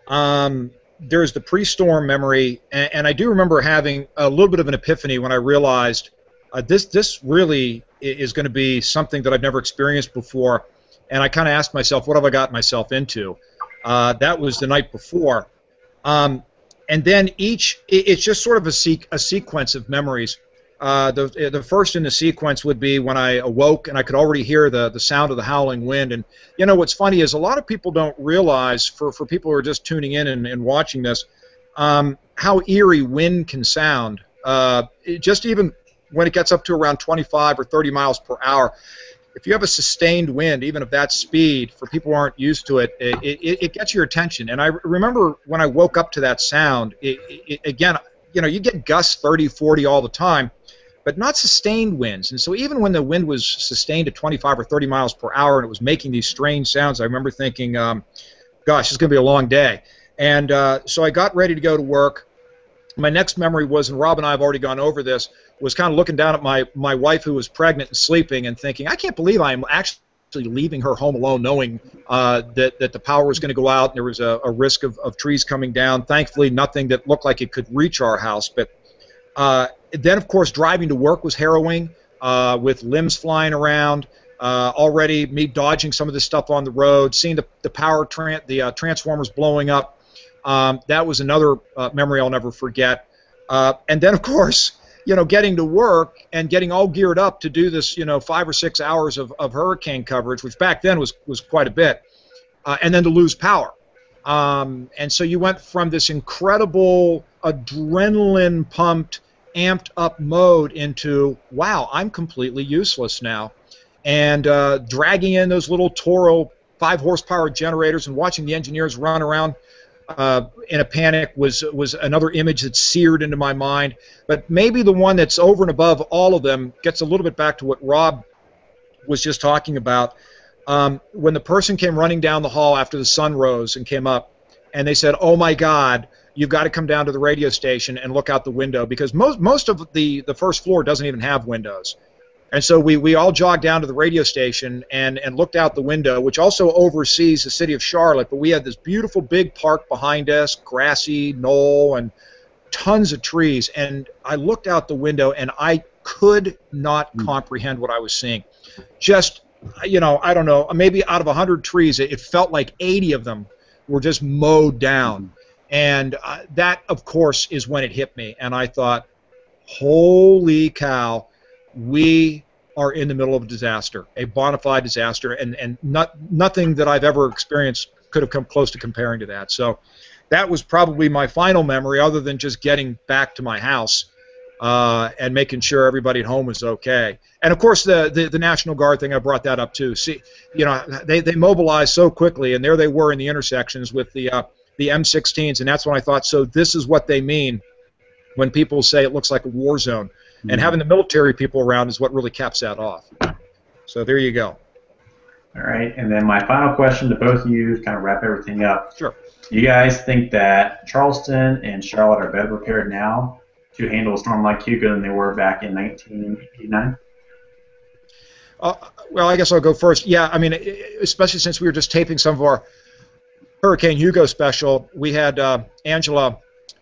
Um, there's the pre-storm memory, and, and I do remember having a little bit of an epiphany when I realized uh, this this really is going to be something that I've never experienced before, and I kind of asked myself, what have I got myself into? Uh, that was the night before. Um, and then each, it, it's just sort of a, sequ a sequence of memories. Uh, the, the first in the sequence would be when I awoke and I could already hear the, the sound of the howling wind. And, you know, what's funny is a lot of people don't realize, for, for people who are just tuning in and, and watching this, um, how eerie wind can sound. Uh, it just even when it gets up to around twenty-five or thirty miles per hour, if you have a sustained wind, even of that speed, for people who aren't used to it, it, it, it gets your attention. And I remember when I woke up to that sound, it, it, again, you know, you get gusts thirty, forty all the time, but not sustained winds. And so even when the wind was sustained at twenty-five or thirty miles per hour and it was making these strange sounds, I remember thinking, um, gosh, it's going to be a long day. And uh, so I got ready to go to work. My next memory was, and Rob and I have already gone over this, was kind of looking down at my, my wife who was pregnant and sleeping and thinking, I can't believe I'm actually leaving her home alone knowing uh, that, that the power was going to go out and there was a, a risk of, of trees coming down. Thankfully, nothing that looked like it could reach our house. But uh, then, of course, driving to work was harrowing, uh, with limbs flying around. Uh, already me dodging some of this stuff on the road, seeing the, the power, tran the uh, transformers blowing up. Um, that was another uh, memory I'll never forget. Uh, and then, of course, you know, getting to work and getting all geared up to do this, you know, five or six hours of, of hurricane coverage, which back then was, was quite a bit, uh, and then to lose power. Um, and so you went from this incredible adrenaline-pumped, amped-up mode into, wow, I'm completely useless now. And uh, dragging in those little Toro five-horsepower generators and watching the engineers run around Uh, in a panic was was another image that seared into my mind. But maybe the one that's over and above all of them gets a little bit back to what Rob was just talking about. Um, when the person came running down the hall after the sun rose and came up, and they said, "Oh my God, you've got to come down to the radio station and look out the window," because most most of the the first floor doesn't even have windows. And so we, we all jogged down to the radio station and, and looked out the window, which also oversees the city of Charlotte. But we had this beautiful big park behind us, grassy knoll, and tons of trees. And I looked out the window, and I could not mm. comprehend what I was seeing. Just, you know, I don't know, maybe out of one hundred trees, it, it felt like eighty of them were just mowed down. And uh, that, of course, is when it hit me. And I thought, holy cow, we are in the middle of a disaster, a bona fide disaster, and, and not, nothing that I've ever experienced could have come close to comparing to that. So that was probably my final memory, other than just getting back to my house uh, and making sure everybody at home was okay. And, of course, the, the, the National Guard thing, I brought that up too. See, you know, they, they mobilized so quickly, and there they were in the intersections with the, uh, the M sixteens, and that's when I thought, so this is what they mean when people say it looks like a war zone. Mm-hmm. And having the military people around is what really caps that off. So there you go. All right, and then my final question to both of you to kind of wrap everything up. Sure. Do you guys think that Charleston and Charlotte are better prepared now to handle a storm like Hugo than they were back in nineteen eighty-nine? Uh, well, I guess I'll go first. Yeah, I mean, especially since we were just taping some of our Hurricane Hugo special, we had uh, Angela,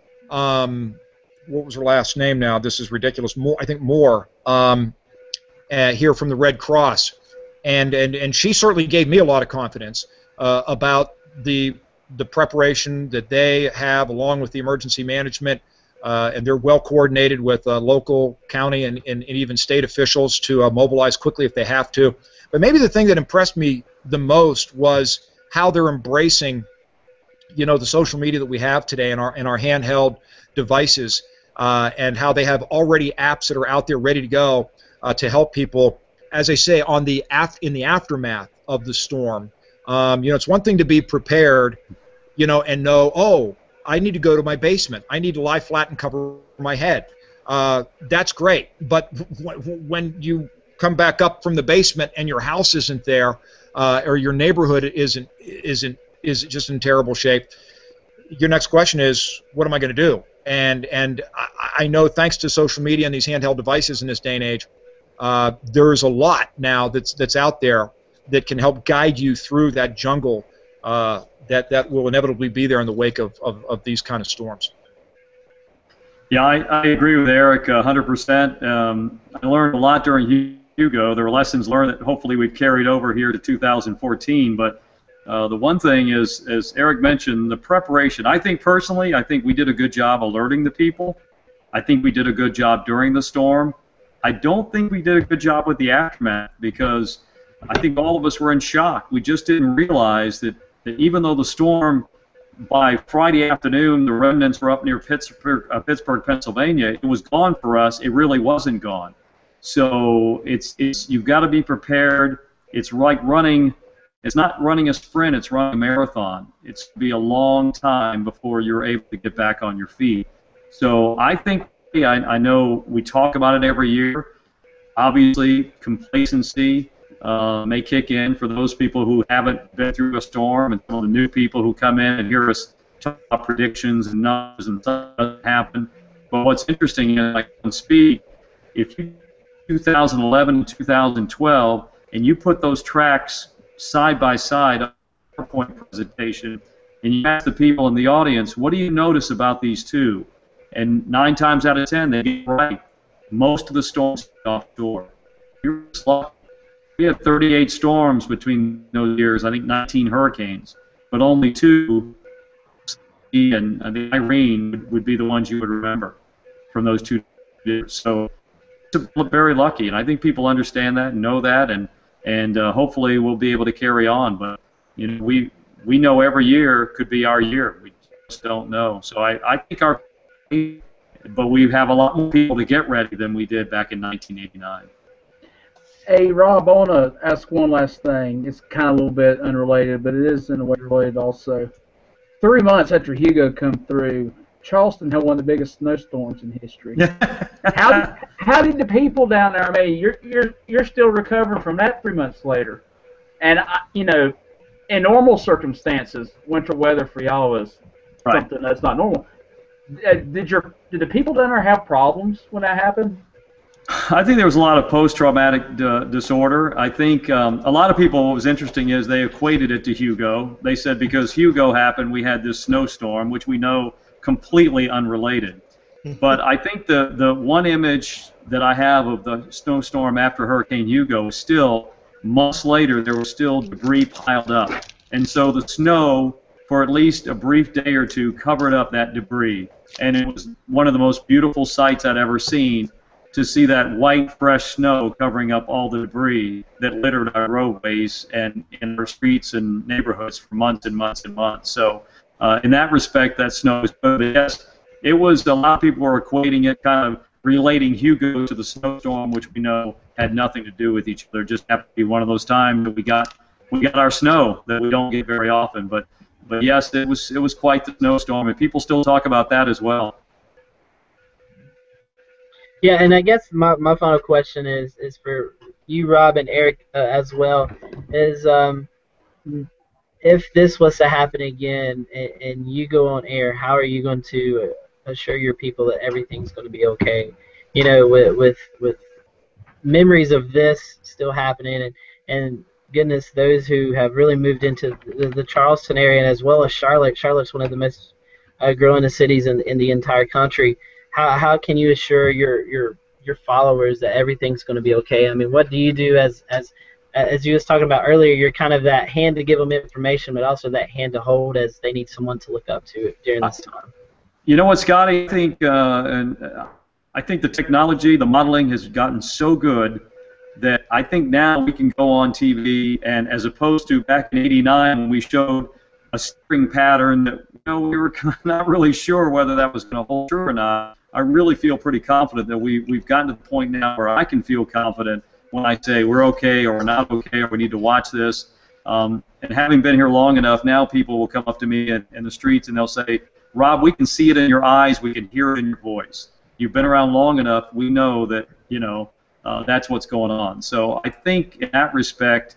um, what was her last name now? This is ridiculous. Moore, I think Moore, um, uh, here from the Red Cross. And, and, and she certainly gave me a lot of confidence uh, about the, the preparation that they have along with the emergency management. Uh, and they're well coordinated with uh, local, county, and, and, and even state officials to uh, mobilize quickly if they have to. But maybe the thing that impressed me the most was how they're embracing, you know, the social media that we have today in our in our handheld devices, uh, and how they have already apps that are out there ready to go uh, to help people, as I say, on the af in the aftermath of the storm. Um, you know, it's one thing to be prepared, you know, and know, oh, I need to go to my basement. I need to lie flat and cover my head. Uh, that's great. But when you come back up from the basement and your house isn't there, uh, or your neighborhood isn't isn't is just in terrible shape, your next question is, what am I going to do? And and I, I know, thanks to social media and these handheld devices in this day and age, uh, there's a lot now that's that's out there that can help guide you through that jungle uh, that that will inevitably be there in the wake of, of, of these kind of storms. Yeah, I, I agree with Eric one hundred percent. Um, I learned a lot during Hugo. There were lessons learned that hopefully we've carried over here to two thousand fourteen. But uh, the one thing is, as Eric mentioned, the preparation. I think personally, I think we did a good job alerting the people. I think we did a good job during the storm. I don't think we did a good job with the aftermath, because I think all of us were in shock. We just didn't realize that, that even though the storm, by Friday afternoon, the remnants were up near Pittsburgh, uh, Pittsburgh, Pennsylvania, it was gone for us. It really wasn't gone. So it's it's you've got to be prepared. It's like running. It's not running a sprint. It's running a marathon. It's be a long time before you're able to get back on your feet. So I think I, I know we talk about it every year. Obviously, complacency uh, may kick in for those people who haven't been through a storm, and some of the new people who come in and hear us talk about predictions and numbers and stuff doesn't happen. But what's interesting is, like on speed, if you two thousand eleven and two thousand twelve, and you put those tracks side by side on a PowerPoint presentation, and you ask the people in the audience, what do you notice about these two? And nine times out of ten, they get right. Most of the storms offshore. We had thirty-eight storms between those years. I think nineteen hurricanes, but only two. And the Irene would be the ones you would remember from those two years. So it's very lucky, and I think people understand that and know that, and and uh, hopefully we'll be able to carry on. But you know, we we know every year could be our year. We just don't know. So I I think our but we have a lot more people to get ready than we did back in nineteen eighty-nine. Hey, Rob, I want to ask one last thing. It's kind of a little bit unrelated, but it is in a way related also. Three months after Hugo come through, Charleston had one of the biggest snowstorms in history. how did, how did the people down there? I mean, you're you're you're still recovering from that three months later, and I, you know, in normal circumstances, winter weather for y'all is right. Something that's not normal. Uh, did your did the people down there have problems when that happened? I think there was a lot of post-traumatic d- disorder. I think um, a lot of people, what was interesting is they equated it to Hugo. They said because Hugo happened, we had this snowstorm, which we know completely unrelated. But I think the, the one image that I have of the snowstorm after Hurricane Hugo is still, months later, there was still debris piled up. And so the snow, for at least a brief day or two, covered up that debris. And it was one of the most beautiful sights I'd ever seen, to see that white, fresh snow covering up all the debris that littered our roadways and in our streets and neighborhoods for months and months and months. So uh, in that respect, that snow is good. But yes, it was, a lot of people were equating it, kind of relating Hugo to the snowstorm, which we know had nothing to do with each other. Just happened to be one of those times that we got we got our snow that we don't get very often. But but yes, it was it was quite the snowstorm, and people still talk about that as well. Yeah, and I guess my, my final question is is for you, Rob, and Eric uh, as well. Is um, if this was to happen again and, and you go on air, how are you going to assure your people that everything's going to be okay? You know, with with with memories of this still happening, and and goodness, those who have really moved into the, the Charleston area as well as Charlotte. Charlotte's one of the most uh, growing cities in in the entire country. How how can you assure your your your followers that everything's going to be okay? I mean, what do you do as as as you was talking about earlier? You're kind of that hand to give them information, but also that hand to hold as they need someone to look up to during this time. You know what, Scotty? I think uh, and uh, I think the technology, the modeling has gotten so good that I think now we can go on T V, and as opposed to back in eighty-nine when we showed a steering pattern that, you know, we were not really sure whether that was going to hold true or not. I really feel pretty confident that we, we've gotten to the point now where I can feel confident when I say we're okay or we're not okay or we need to watch this. Um, and having been here long enough, now people will come up to me in, in the streets and they'll say, Rob, we can see it in your eyes, we can hear it in your voice. You've been around long enough, we know that, you know, uh, that's what's going on. So I think in that respect,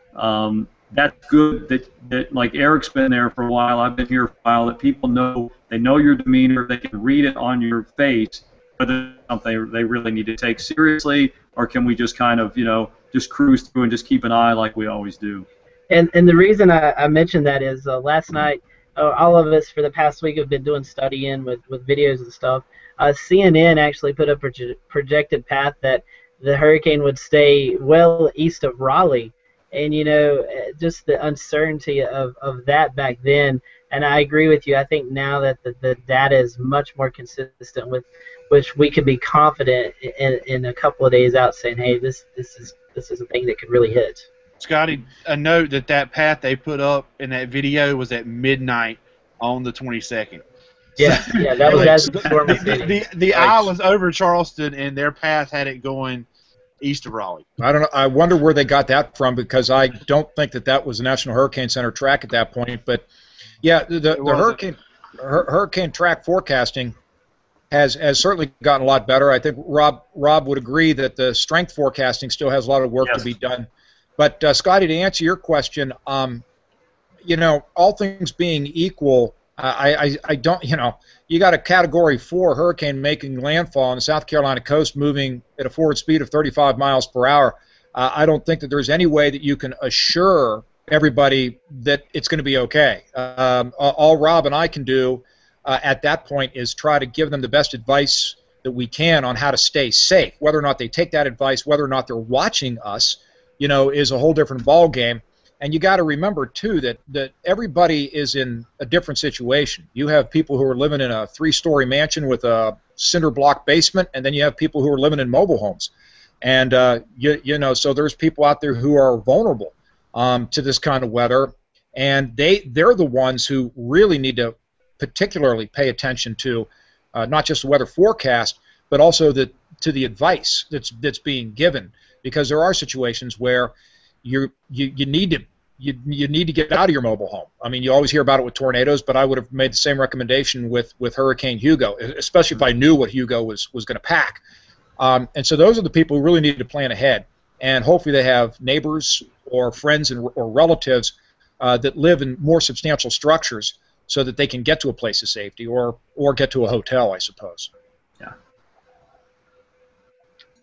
um, that's good that, that, like Eric's been there for a while, I've been here for a while, that people know, they know your demeanor, they can read it on your face, whether it's something they really need to take seriously, or can we just kind of, you know, just cruise through and just keep an eye like we always do. And and the reason I, I mentioned that is uh, last night, uh, all of us for the past week have been doing studying with, with videos and stuff. Uh, C N N actually put a proje- projected path that the hurricane would stay well east of Raleigh. And, you know, just the uncertainty of, of that back then. And I agree with you. I think now that the, the data is much more consistent with which we can be confident in, in a couple of days out saying, hey, this this is this is a thing that could really hit. Scotty, a note that that path they put up in that video was at midnight on the twenty-second. Yeah, yeah, that was as the, storm was the, the, the eye was over Charleston, and their path had it going east of Raleigh. I don't know. I wonder where they got that from, because I don't think that that was the National Hurricane Center track at that point. But yeah, the, the hurricane hur, hurricane track forecasting has has certainly gotten a lot better. I think Rob Rob would agree that the strength forecasting still has a lot of work yes. to be done. But uh, Scotty, to answer your question, um, you know, all things being equal, uh, I, I I don't, you know, you got a Category four hurricane making landfall on the South Carolina coast, moving at a forward speed of thirty-five miles per hour. Uh, I don't think that there's any way that you can assure everybody that it's going to be okay. Um, all Rob and I can do uh, at that point is try to give them the best advice that we can on how to stay safe. Whether or not they take that advice, whether or not they're watching us, you know, is a whole different ball game. And you got to remember, too, that, that everybody is in a different situation. You have people who are living in a three-story mansion with a cinder block basement, and then you have people who are living in mobile homes. And, uh, you, you know, so there's people out there who are vulnerable um, to this kind of weather, and they, they're the ones who really need to particularly pay attention to uh, not just the weather forecast, but also the, to the advice that's, that's being given. Because there are situations where you you you need to you you need to get out of your mobile home. I mean, you always hear about it with tornadoes, but I would have made the same recommendation with with Hurricane Hugo, especially if I knew what Hugo was was going to pack. Um, and so those are the people who really need to plan ahead, and hopefully they have neighbors or friends and, or relatives uh, that live in more substantial structures, so that they can get to a place of safety, or or get to a hotel, I suppose. Yeah.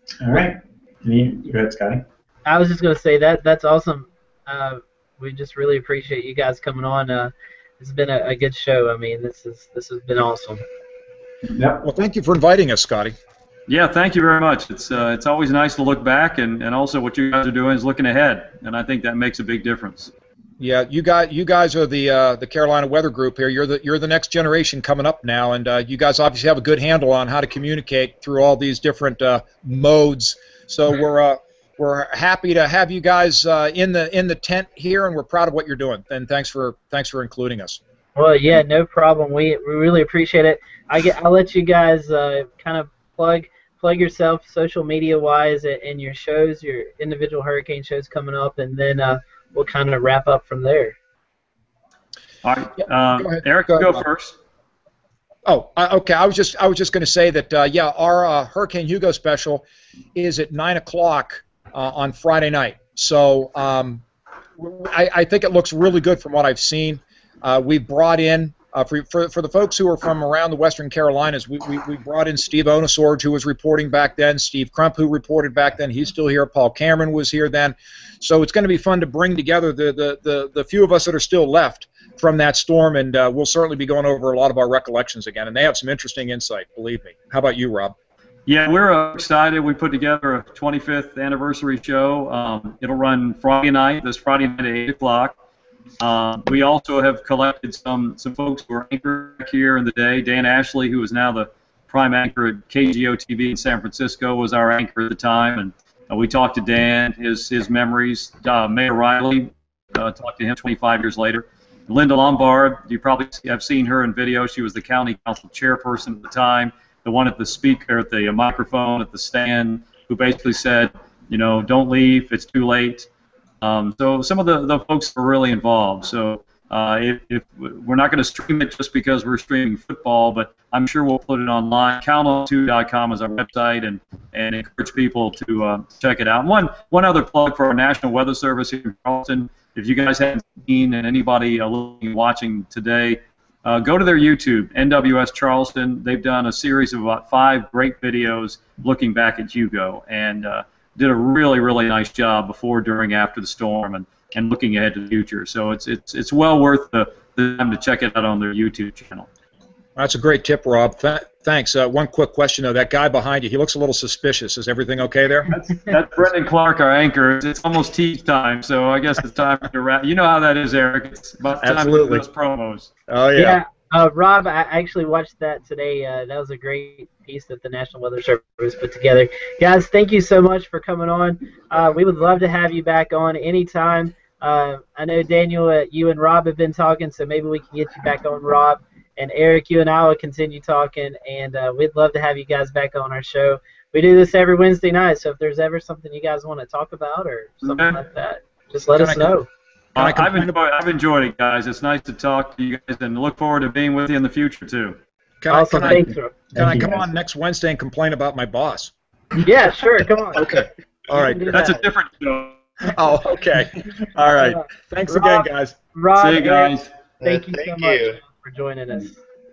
All right. You, go ahead, Scotty. I was just going to say that that's awesome. Uh, we just really appreciate you guys coming on. Uh, it's been a, a good show. I mean, this is this has been awesome. Yep. Well, thank you for inviting us, Scotty. Yeah, thank you very much. It's uh, it's always nice to look back, and, and also what you guys are doing is looking ahead, and I think that makes a big difference. Yeah, you guys, you guys are the uh, the Carolina Weather Group here. You're the you're the next generation coming up now, and uh, you guys obviously have a good handle on how to communicate through all these different uh, modes. So we're uh, we're happy to have you guys uh, in the in the tent here, and we're proud of what you're doing. And thanks for thanks for including us. Well, yeah, no problem. We we really appreciate it. I get I'll let you guys uh, kind of plug plug yourself social media wise and your shows, your individual hurricane shows coming up, and then. Uh, We'll kind of wrap up from there. All right, uh, go ahead. Eric, go, go ahead, first. Oh, uh, okay. I was just I was just going to say that uh, yeah, our uh, Hurricane Hugo special is at nine o'clock uh, on Friday night. So um, I, I think it looks really good from what I've seen. Uh, we brought in uh, for, for for the folks who are from around the Western Carolinas. We we, we brought in Steve Onosorge, who was reporting back then. Steve Crump, who reported back then. He's still here. Paul Cameron was here then. So it's going to be fun to bring together the, the, the, the few of us that are still left from that storm, and uh, we'll certainly be going over a lot of our recollections again. And they have some interesting insight, believe me. How about you, Rob? Yeah, we're uh, excited. We put together a twenty-fifth anniversary show. Um, it'll run Friday night, this Friday night at eight o'clock. Um, we also have collected some, some folks who are anchored here in the day. Dan Ashley, who is now the prime anchor at K G O T V in San Francisco, was our anchor at the time, and Uh, we talked to Dan, his his memories. Uh, Mayor Riley, uh, talked to him twenty-five years later. Linda Lombard, you probably have seen her in video. She was the county council chairperson at the time, the one at the speaker, at the microphone, at the stand, who basically said, you know, don't leave, it's too late. Um, so some of the, the folks were really involved. So uh, if, if we're not going to stream it just because we're streaming football, but I'm sure we'll put it online. count on two dot com is our website, and, and encourage people to uh, check it out. And one, one other plug for our National Weather Service here in Charleston. If you guys haven't seen, and anybody uh, watching today, uh, go to their YouTube, N W S Charleston. They've done a series of about five great videos looking back at Hugo, and uh, did a really, really nice job before, during, after the storm, and, and looking ahead to the future. So it's it's it's well worth the, the time to check it out on their YouTube channel. That's a great tip, Rob. Th thanks. Uh, one quick question, though. That guy behind you, he looks a little suspicious. Is everything okay there? That's, that's Brendan Clark, our anchor. It's almost tea time, so I guess it's time to wrap. You know how that is, Eric. It's about time Absolutely. to do those promos. Oh, yeah. Yeah, uh, Rob, I actually watched that today. Uh, that was a great piece that the National Weather Service put together. Guys, thank you so much for coming on. Uh, we would love to have you back on anytime. Uh, I know, Daniel, uh, you and Rob have been talking, so maybe we can get you back on, Rob. And Eric, you and I will continue talking, and uh, we'd love to have you guys back on our show. We do this every Wednesday night, so if there's ever something you guys want to talk about or something Okay. like that, just let Can us I- know. Uh, I've, enjoyed, I've enjoyed it, guys. It's nice to talk to you guys, and look forward to being with you in the future, too. Can Awesome, I, can I, thanks. Rob. can I Thank you, come guys. on next Wednesday and complain about my boss? Yeah, sure, come on. Okay. All right. You can do That's a that. different show. Oh, okay. All right. Thanks again, Rob, guys. Rob, See you Eric, guys. thank Uh, you so thank much you. for joining us.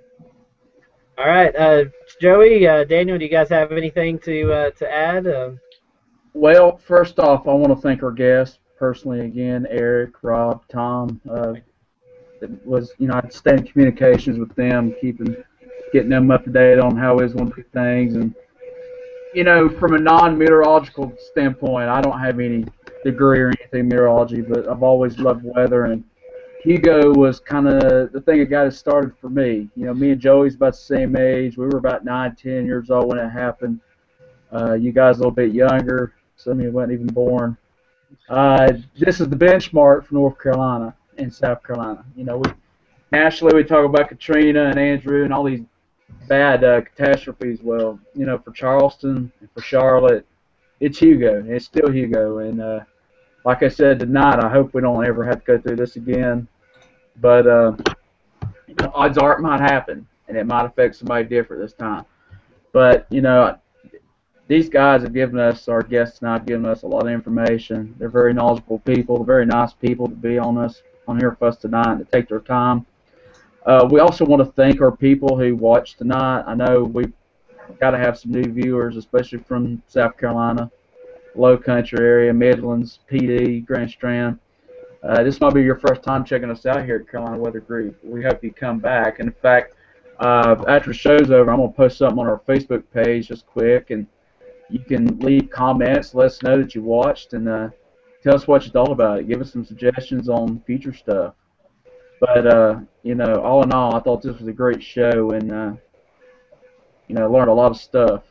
All right, uh, Joey, uh, Daniel, do you guys have anything to uh, to add? Uh, Well, first off, I want to thank our guests personally again, Eric, Rob, Tom. Uh, it was, you know, I'd stay in communications with them, keeping, getting them up to date on how we was going to do things, and you know, from a non-meteorological standpoint, I don't have any degree or anything in meteorology, but I've always loved weather, and Hugo was kind of the thing that got it started for me. You know, me and Joey's about the same age. We were about nine, ten years old when it happened. Uh, you guys a little bit younger. Some of you weren't even born. Uh, this is the benchmark for North Carolina and South Carolina. You know, we nationally we talk about Katrina and Andrew and all these bad uh, catastrophes. Well, you know, for Charleston and for Charlotte, it's Hugo. And it's still Hugo. And uh, like I said tonight, I hope we don't ever have to go through this again. But uh, you know, odds are it might happen, and it might affect somebody different this time. But you know, these guys have given us, our guests tonight, have given us a lot of information. They're very knowledgeable people, very nice people to be on us on here for us tonight and to take their time. Uh, we also want to thank our people who watched tonight. I know we got to have some new viewers, especially from South Carolina, Low Country area, Midlands, P D, Grand Strand. Uh, this might be your first time checking us out here at Carolina Weather Group. We hope you come back. And in fact, uh, after the show's over, I'm going to post something on our Facebook page just quick, and you can leave comments, let us know that you watched, and uh, tell us what you thought about it. Give us some suggestions on future stuff. But, uh, you know, all in all, I thought this was a great show, and, uh, you know, learned a lot of stuff.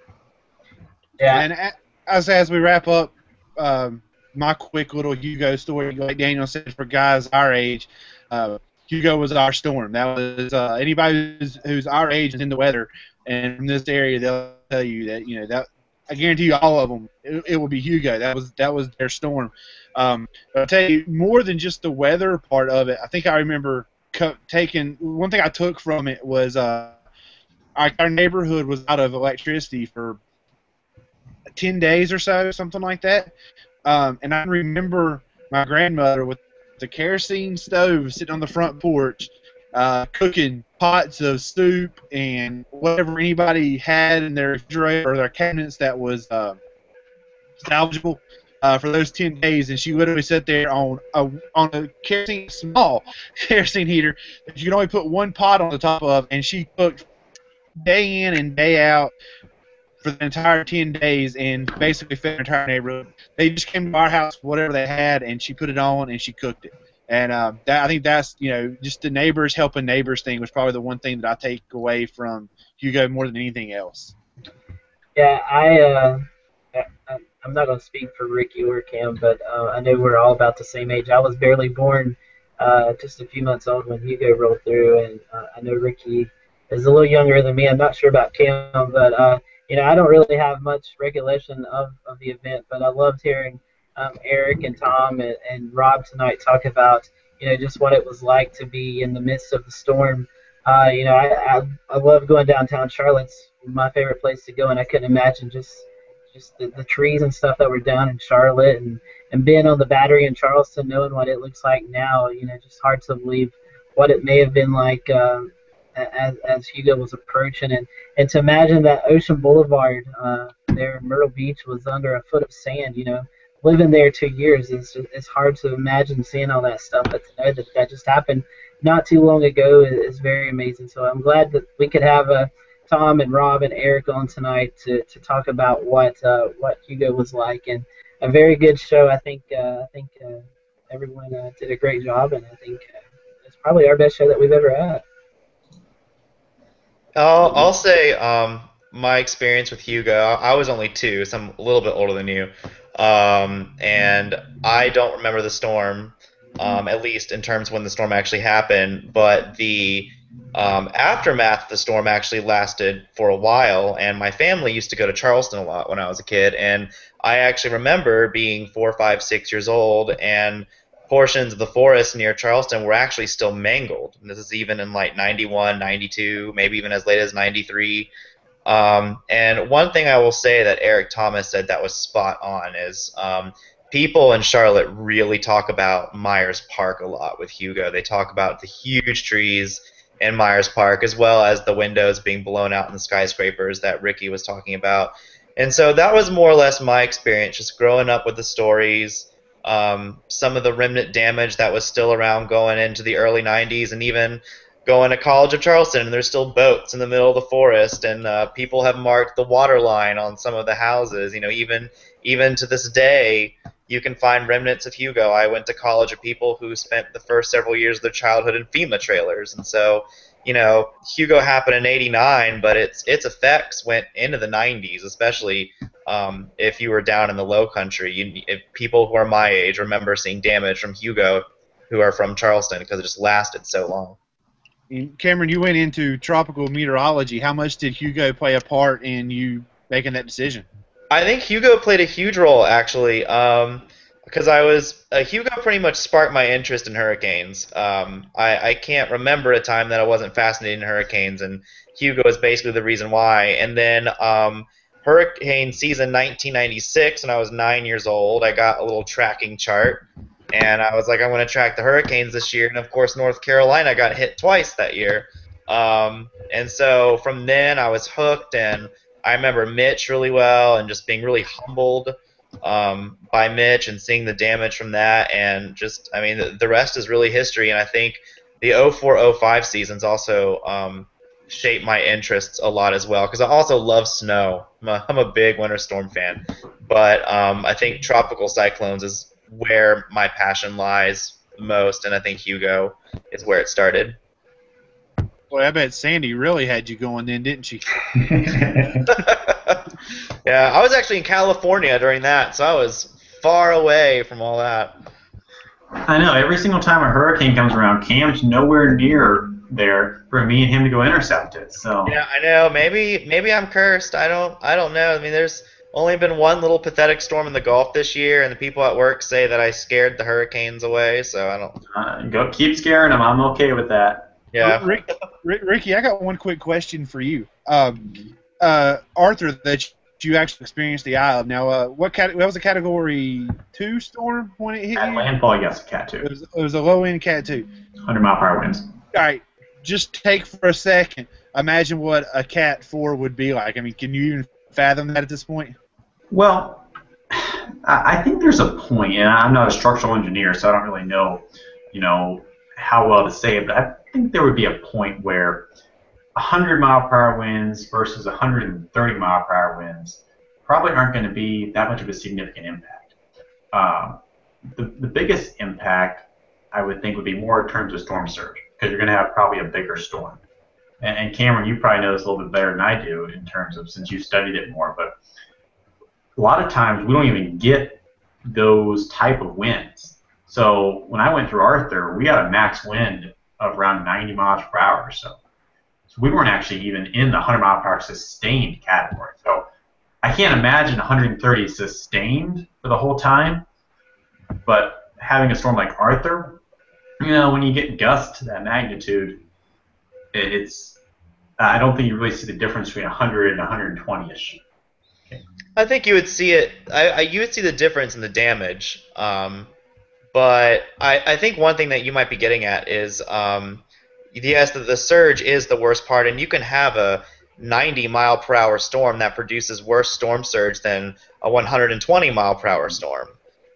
Yeah. And as, as we wrap up, um, my quick little Hugo story, like Daniel said, for guys our age, uh, Hugo was our storm. That was uh, anybody who's, who's our age and in the weather, and from this area, they'll tell you that, you know, that I guarantee you all of them, it, it will be Hugo. That was that was their storm. Um, but I'll tell you, more than just the weather part of it, I think I remember co- taking, one thing I took from it was uh, our, our neighborhood was out of electricity for ten days or so, something like that. Um, and I remember my grandmother with the kerosene stove sitting on the front porch, uh, cooking pots of soup and whatever anybody had in their refrigerator or their cabinets that was uh, salvageable uh, for those ten days. And she literally sat there on a, on a kerosene, small kerosene heater that you can only put one pot on the top of, and she cooked day in and day out for the entire ten days and basically fed the entire neighborhood. They just came to our house, whatever they had, and she put it on and she cooked it. And uh, that, I think that's, you know, just the neighbors helping neighbors thing was probably the one thing that I take away from Hugo more than anything else. Yeah, I, uh, I I'm not going to speak for Ricky or Cam, but uh, I know we're all about the same age. I was barely born, uh, just a few months old when Hugo rolled through, and uh, I know Ricky is a little younger than me. I'm not sure about Cam, but uh, you know, I don't really have much recollection of, of the event, but I loved hearing um, Eric and Tom and, and Rob tonight talk about, you know, just what it was like to be in the midst of the storm. Uh, you know, I, I I love going downtown. Charlotte's my favorite place to go, and I couldn't imagine just just the, the trees and stuff that were down in Charlotte, and, and being on the Battery in Charleston, knowing what it looks like now. You know, just hard to believe what it may have been like um, as, as Hugo was approaching, and, and to imagine that Ocean Boulevard uh, there in Myrtle Beach was under a foot of sand. You know, living there two years is it's hard to imagine seeing all that stuff, but to know that that just happened not too long ago is, is very amazing. So I'm glad that we could have uh, Tom and Rob and Eric on tonight to, to talk about what uh, what Hugo was like, and a very good show. I think uh, I think uh, everyone uh, did a great job, and I think uh, it's probably our best show that we've ever had. I'll, I'll say um, my experience with Hugo, I was only two, so I'm a little bit older than you. Um, and I don't remember the storm, um, at least in terms of when the storm actually happened, but the um, aftermath of the storm actually lasted for a while, and my family used to go to Charleston a lot when I was a kid, and I actually remember being four, five, six years old, and portions of the forest near Charleston were actually still mangled. And this is even in like ninety-one, ninety-two, maybe even as late as ninety-three. Um, and one thing I will say that Eric Thomas said that was spot on is um, people in Charlotte really talk about Myers Park a lot with Hugo. They talk about the huge trees in Myers Park, as well as the windows being blown out in the skyscrapers that Ricky was talking about. And so that was more or less my experience, just growing up with the stories, um, some of the remnant damage that was still around going into the early nineties, and even going to College of Charleston, and there's still boats in the middle of the forest, and uh, people have marked the water line on some of the houses. You know, even even to this day, you can find remnants of Hugo. I went to college with people who spent the first several years of their childhood in FEMA trailers, and so, you know, Hugo happened in eighty-nine, but its its effects went into the nineties, especially um, if you were down in the Low Country. You, if people who are my age remember seeing damage from Hugo, who are from Charleston, because it just lasted so long. Cameron, you went into tropical meteorology. How much did Hugo play a part in you making that decision? I think Hugo played a huge role, actually, um, because I was uh, Hugo pretty much sparked my interest in hurricanes. Um, I, I can't remember a time that I wasn't fascinated in hurricanes, and Hugo is basically the reason why. And then um, hurricane season nineteen ninety-six, when I was nine years old, I got a little tracking chart. And I was like, I'm going to track the hurricanes this year. And, of course, North Carolina got hit twice that year. Um, and so from then I was hooked, and I remember Mitch really well and just being really humbled um, by Mitch and seeing the damage from that. And just, I mean, the, the rest is really history. And I think the oh four oh five seasons also um, shaped my interests a lot as well, because I also love snow. I'm a, I'm a big winter storm fan. But um, I think tropical cyclones is where my passion lies most, and I think Hugo is where it started. Boy, I bet Sandy really had you going then, didn't she? Yeah, I was actually in California during that, so I was far away from all that. I know. Every single time a hurricane comes around, Cam's nowhere near there for me and him to go intercept it. So yeah, I know. Maybe maybe I'm cursed. I don't I don't know. I mean, there's only been one little pathetic storm in the Gulf this year, and the people at work say that I scared the hurricanes away. So I don't. Uh, go keep scaring them. I'm okay with that. Yeah. Rick, Rick, Ricky, I got one quick question for you. Um, uh, Arthur, that you actually experienced the eye of. Now, uh, what cat? That was a Category Two storm when it hit At you. landfall, yes, Cat two. It was, it was a low end Cat Two. one hundred mile per hour winds. All right, just take for a second. Imagine what a Cat Four would be like. I mean, can you even fathom that at this point? Well, I think there's a point, and I'm not a structural engineer, so I don't really know, you know, how well to say it, but I think there would be a point where one hundred mile per hour winds versus one hundred thirty mile per hour winds probably aren't going to be that much of a significant impact. Um, the, the biggest impact, I would think, would be more in terms of storm surge, because you're going to have probably a bigger storm. And, and Cameron, you probably know this a little bit better than I do in terms of, since you studied it more, but a lot of times we don't even get those type of winds. So when I went through Arthur, we had a max wind of around ninety miles per hour or so. So we weren't actually even in the one hundred mile per hour sustained category. So I can't imagine one hundred thirty sustained for the whole time. But having a storm like Arthur, you know, when you get gusts to that magnitude, it's I don't think you really see the difference between one hundred and one hundred twenty-ish. I think you would see it. I, I you would see the difference in the damage. Um, But I, I think one thing that you might be getting at is, um, yes, the, the surge is the worst part, and you can have a ninety mile per hour storm that produces worse storm surge than a one hundred twenty mile per hour storm.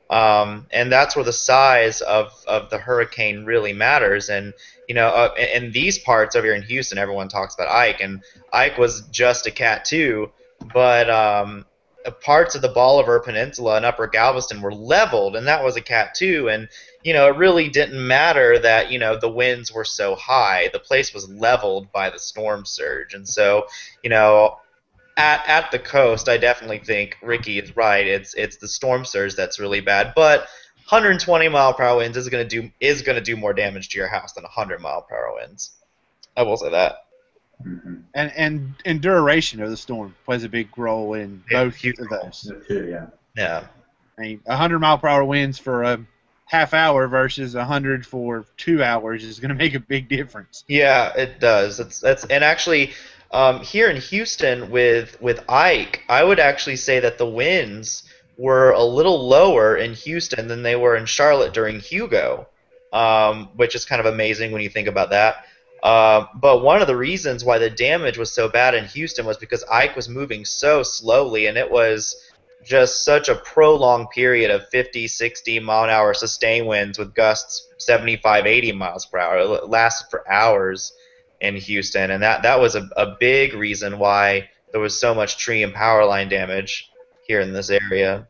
Um, and that's where the size of, of the hurricane really matters. And, you know, uh, in, in these parts over here in Houston, everyone talks about Ike, and Ike was just a Cat two, but um, parts of the Bolivar Peninsula and Upper Galveston were leveled, and that was a Cat two, and you know it really didn't matter that you know the winds were so high. The place was leveled by the storm surge, and so you know at at the coast, I definitely think Ricky is right. It's it's the storm surge that's really bad, but one hundred twenty mile per hour winds is going to do is going to do more damage to your house than one hundred mile per hour winds. I will say that. Mm-hmm. And and and duration of the storm plays a big role in Yeah, both huge of those. Yeah. Yeah. I mean, one hundred mile per hour winds for a half hour versus one hundred for two hours is going to make a big difference. Yeah, it does. It's that's and actually um, here in Houston with with Ike, I would actually say that the winds were a little lower in Houston than they were in Charlotte during Hugo, um, which is kind of amazing when you think about that. Uh, but one of the reasons why the damage was so bad in Houston was because Ike was moving so slowly, and it was just such a prolonged period of fifty, sixty mile an hour sustained winds with gusts seventy-five, eighty miles per hour. It lasted for hours in Houston, and that, that was a, a big reason why there was so much tree and power line damage here in this area.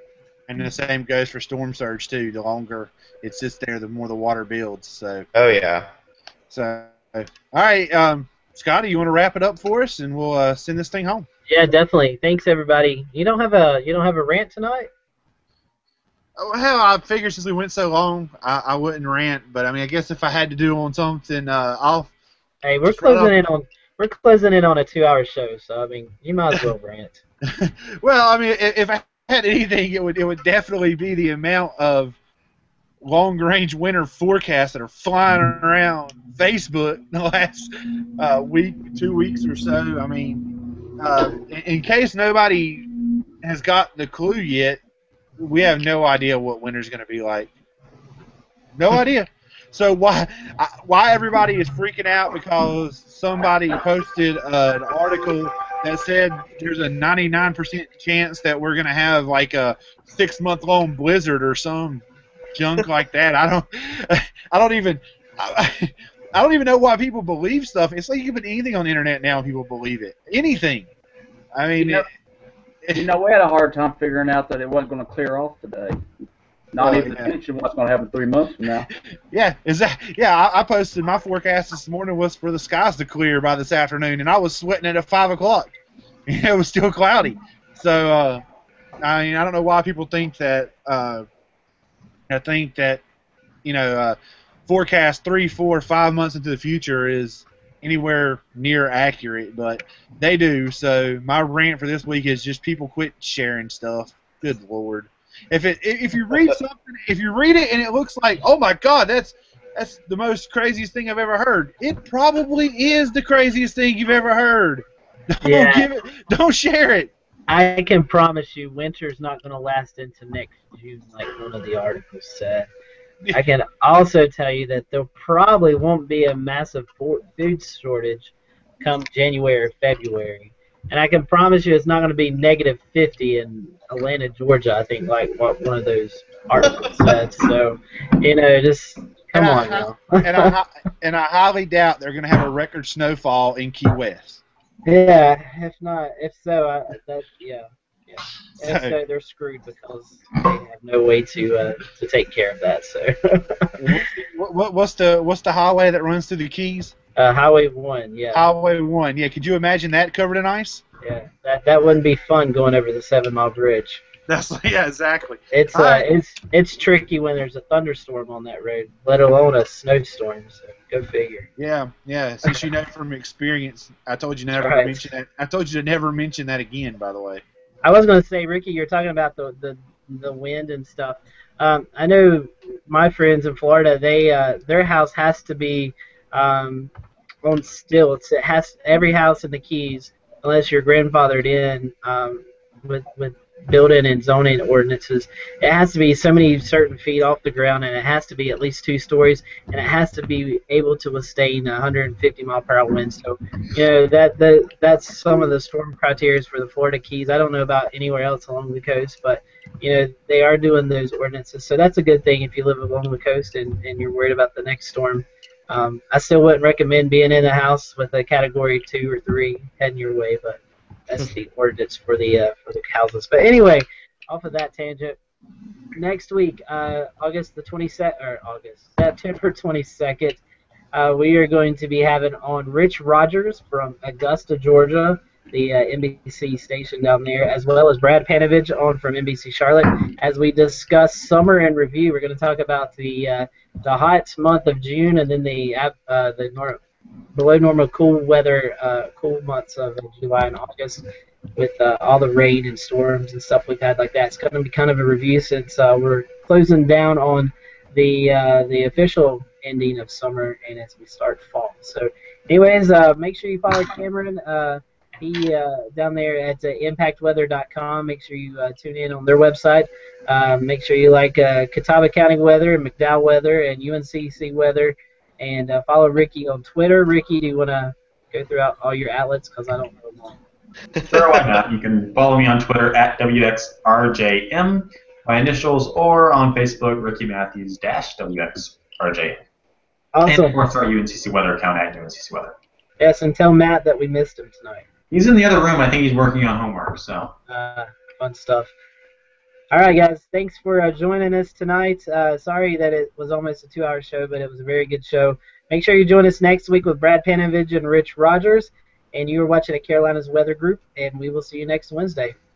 And the same goes for storm surge too. The longer it sits there, the more the water builds. So. Oh yeah. So. All right, um, Scotty, you want to wrap it up for us, and we'll uh, send this thing home. Yeah, definitely. Thanks, everybody. You don't have a you don't have a rant tonight? Oh, hell, I figured since we went so long, I, I wouldn't rant. But I mean, I guess if I had to do on something, uh, I'll. Hey, we're closing in on we're closing in on a two-hour show, so I mean, you might as well rant. Well, I mean, if, if I had anything, it would it would definitely be the amount of long-range winter forecasts that are flying around Facebook the last uh, week, two weeks or so. I mean, uh, in, in case nobody has got the clue yet, we have no idea what winter's going to be like. No idea. So why why everybody is freaking out because somebody posted uh, an article that said there's a ninety-nine percent chance that we're gonna have like a six month long blizzard or some junk like that. I don't I don't even I, I don't even know why people believe stuff. It's like you can put anything on the internet now and people believe it. Anything. I mean, you know, it, you know we had a hard time figuring out that it wasn't going to clear off today. Not Oh, even yeah. to mention what's going to happen three months from now. yeah, is that yeah? I, I posted my forecast this morning was for the skies to clear by this afternoon, and I was sweating it at five o'clock. It was still cloudy. So uh, I mean, I don't know why people think that. Uh, I think that you know, uh, forecast three, four, five months into the future is anywhere near accurate, but they do. So my rant for this week is just people quit sharing stuff. Good Lord. If it if you read something, if you read it and it looks like, oh my God, that's that's the most craziest thing I've ever heard. It probably is the craziest thing you've ever heard. Don't Yeah. give it. Don't share it. I can promise you winter's not going to last into next June like one of the articles said. I can also tell you that there probably won't be a massive fo- food shortage come January or February. And I can promise you it's not going to be negative fifty in Atlanta, Georgia, I think, like what one of those articles said. So, you know, just come and on I, now. and I and I highly doubt they're going to have a record snowfall in Key West. Yeah, if not, if so, I, that, yeah. Yeah. If So- so, they're screwed because they have no way to uh, to take care of that. So, What, what, what's the what's the highway that runs through the Keys? uh, Highway One, yeah, Highway one. Yeah, could you imagine that covered in ice? yeah, that that wouldn't be fun going over the Seven Mile Bridge. That's yeah, exactly. It's uh, Alright. it's it's tricky when there's a thunderstorm on that road, let alone a snowstorm. So go figure. Yeah, yeah. Since you know from experience, I told you never Right. to mention that. I told you to never mention that again. By the way. I was going to say, Ricky, you're talking about the the, the wind and stuff. Um, I know my friends in Florida, they uh, their house has to be um, on stilts. It has every house in the Keys, unless you're grandfathered in um, with with building and zoning ordinances. It has to be so many certain feet off the ground, and it has to be at least two stories, and it has to be able to withstand one hundred fifty mile per hour winds. So, you know, that, that that's some of the storm criteria for the Florida Keys. I don't know about anywhere else along the coast, but, you know, they are doing those ordinances. So that's a good thing if you live along the coast and, and you're worried about the next storm. Um, I still wouldn't recommend being in a house with a category two or three heading your way, but that's the ordinance for the uh, for the houses. But anyway, off of that tangent, next week, uh, August the twenty-second, or August, September twenty-second, uh, we are going to be having on Rich Rogers from Augusta, Georgia, the uh, N B C station down there, as well as Brad Panovich on from N B C Charlotte, as we discuss summer in review. We're going to talk about the uh, the hot month of June and then the uh, the nor- below normal cool weather, uh, cool months of July and August, with uh, all the rain and storms and stuff we've had like that. It's going to be kind of a review since uh, we're closing down on the uh, the official ending of summer and as we start fall. So, anyways, uh, make sure you follow Cameron. Uh, he uh, down there at uh, impact weather dot com. Make sure you uh, tune in on their website. Uh, make sure you like uh, Catawba County Weather and McDowell Weather and U N C C Weather. And uh, follow Ricky on Twitter. Ricky, do you want to go throughout all your outlets? Because I don't know them all. Sure, why not? You can follow me on Twitter at W X R J M, my initials, or on Facebook, Ricky Matthews dash W X R J M. Awesome. And of course, our U N C C Weather account at U N C C Weather. Yes, and tell Matt that we missed him tonight. He's in the other room. I think he's working on homework. So. Uh, fun stuff. All right, guys. Thanks for uh, joining us tonight. Uh, sorry that it was almost a two-hour show, but it was a very good show. Make sure you join us next week with Brad Panovich and Rich Rogers. And you are watching a Carolina's Weather Group, and we will see you next Wednesday.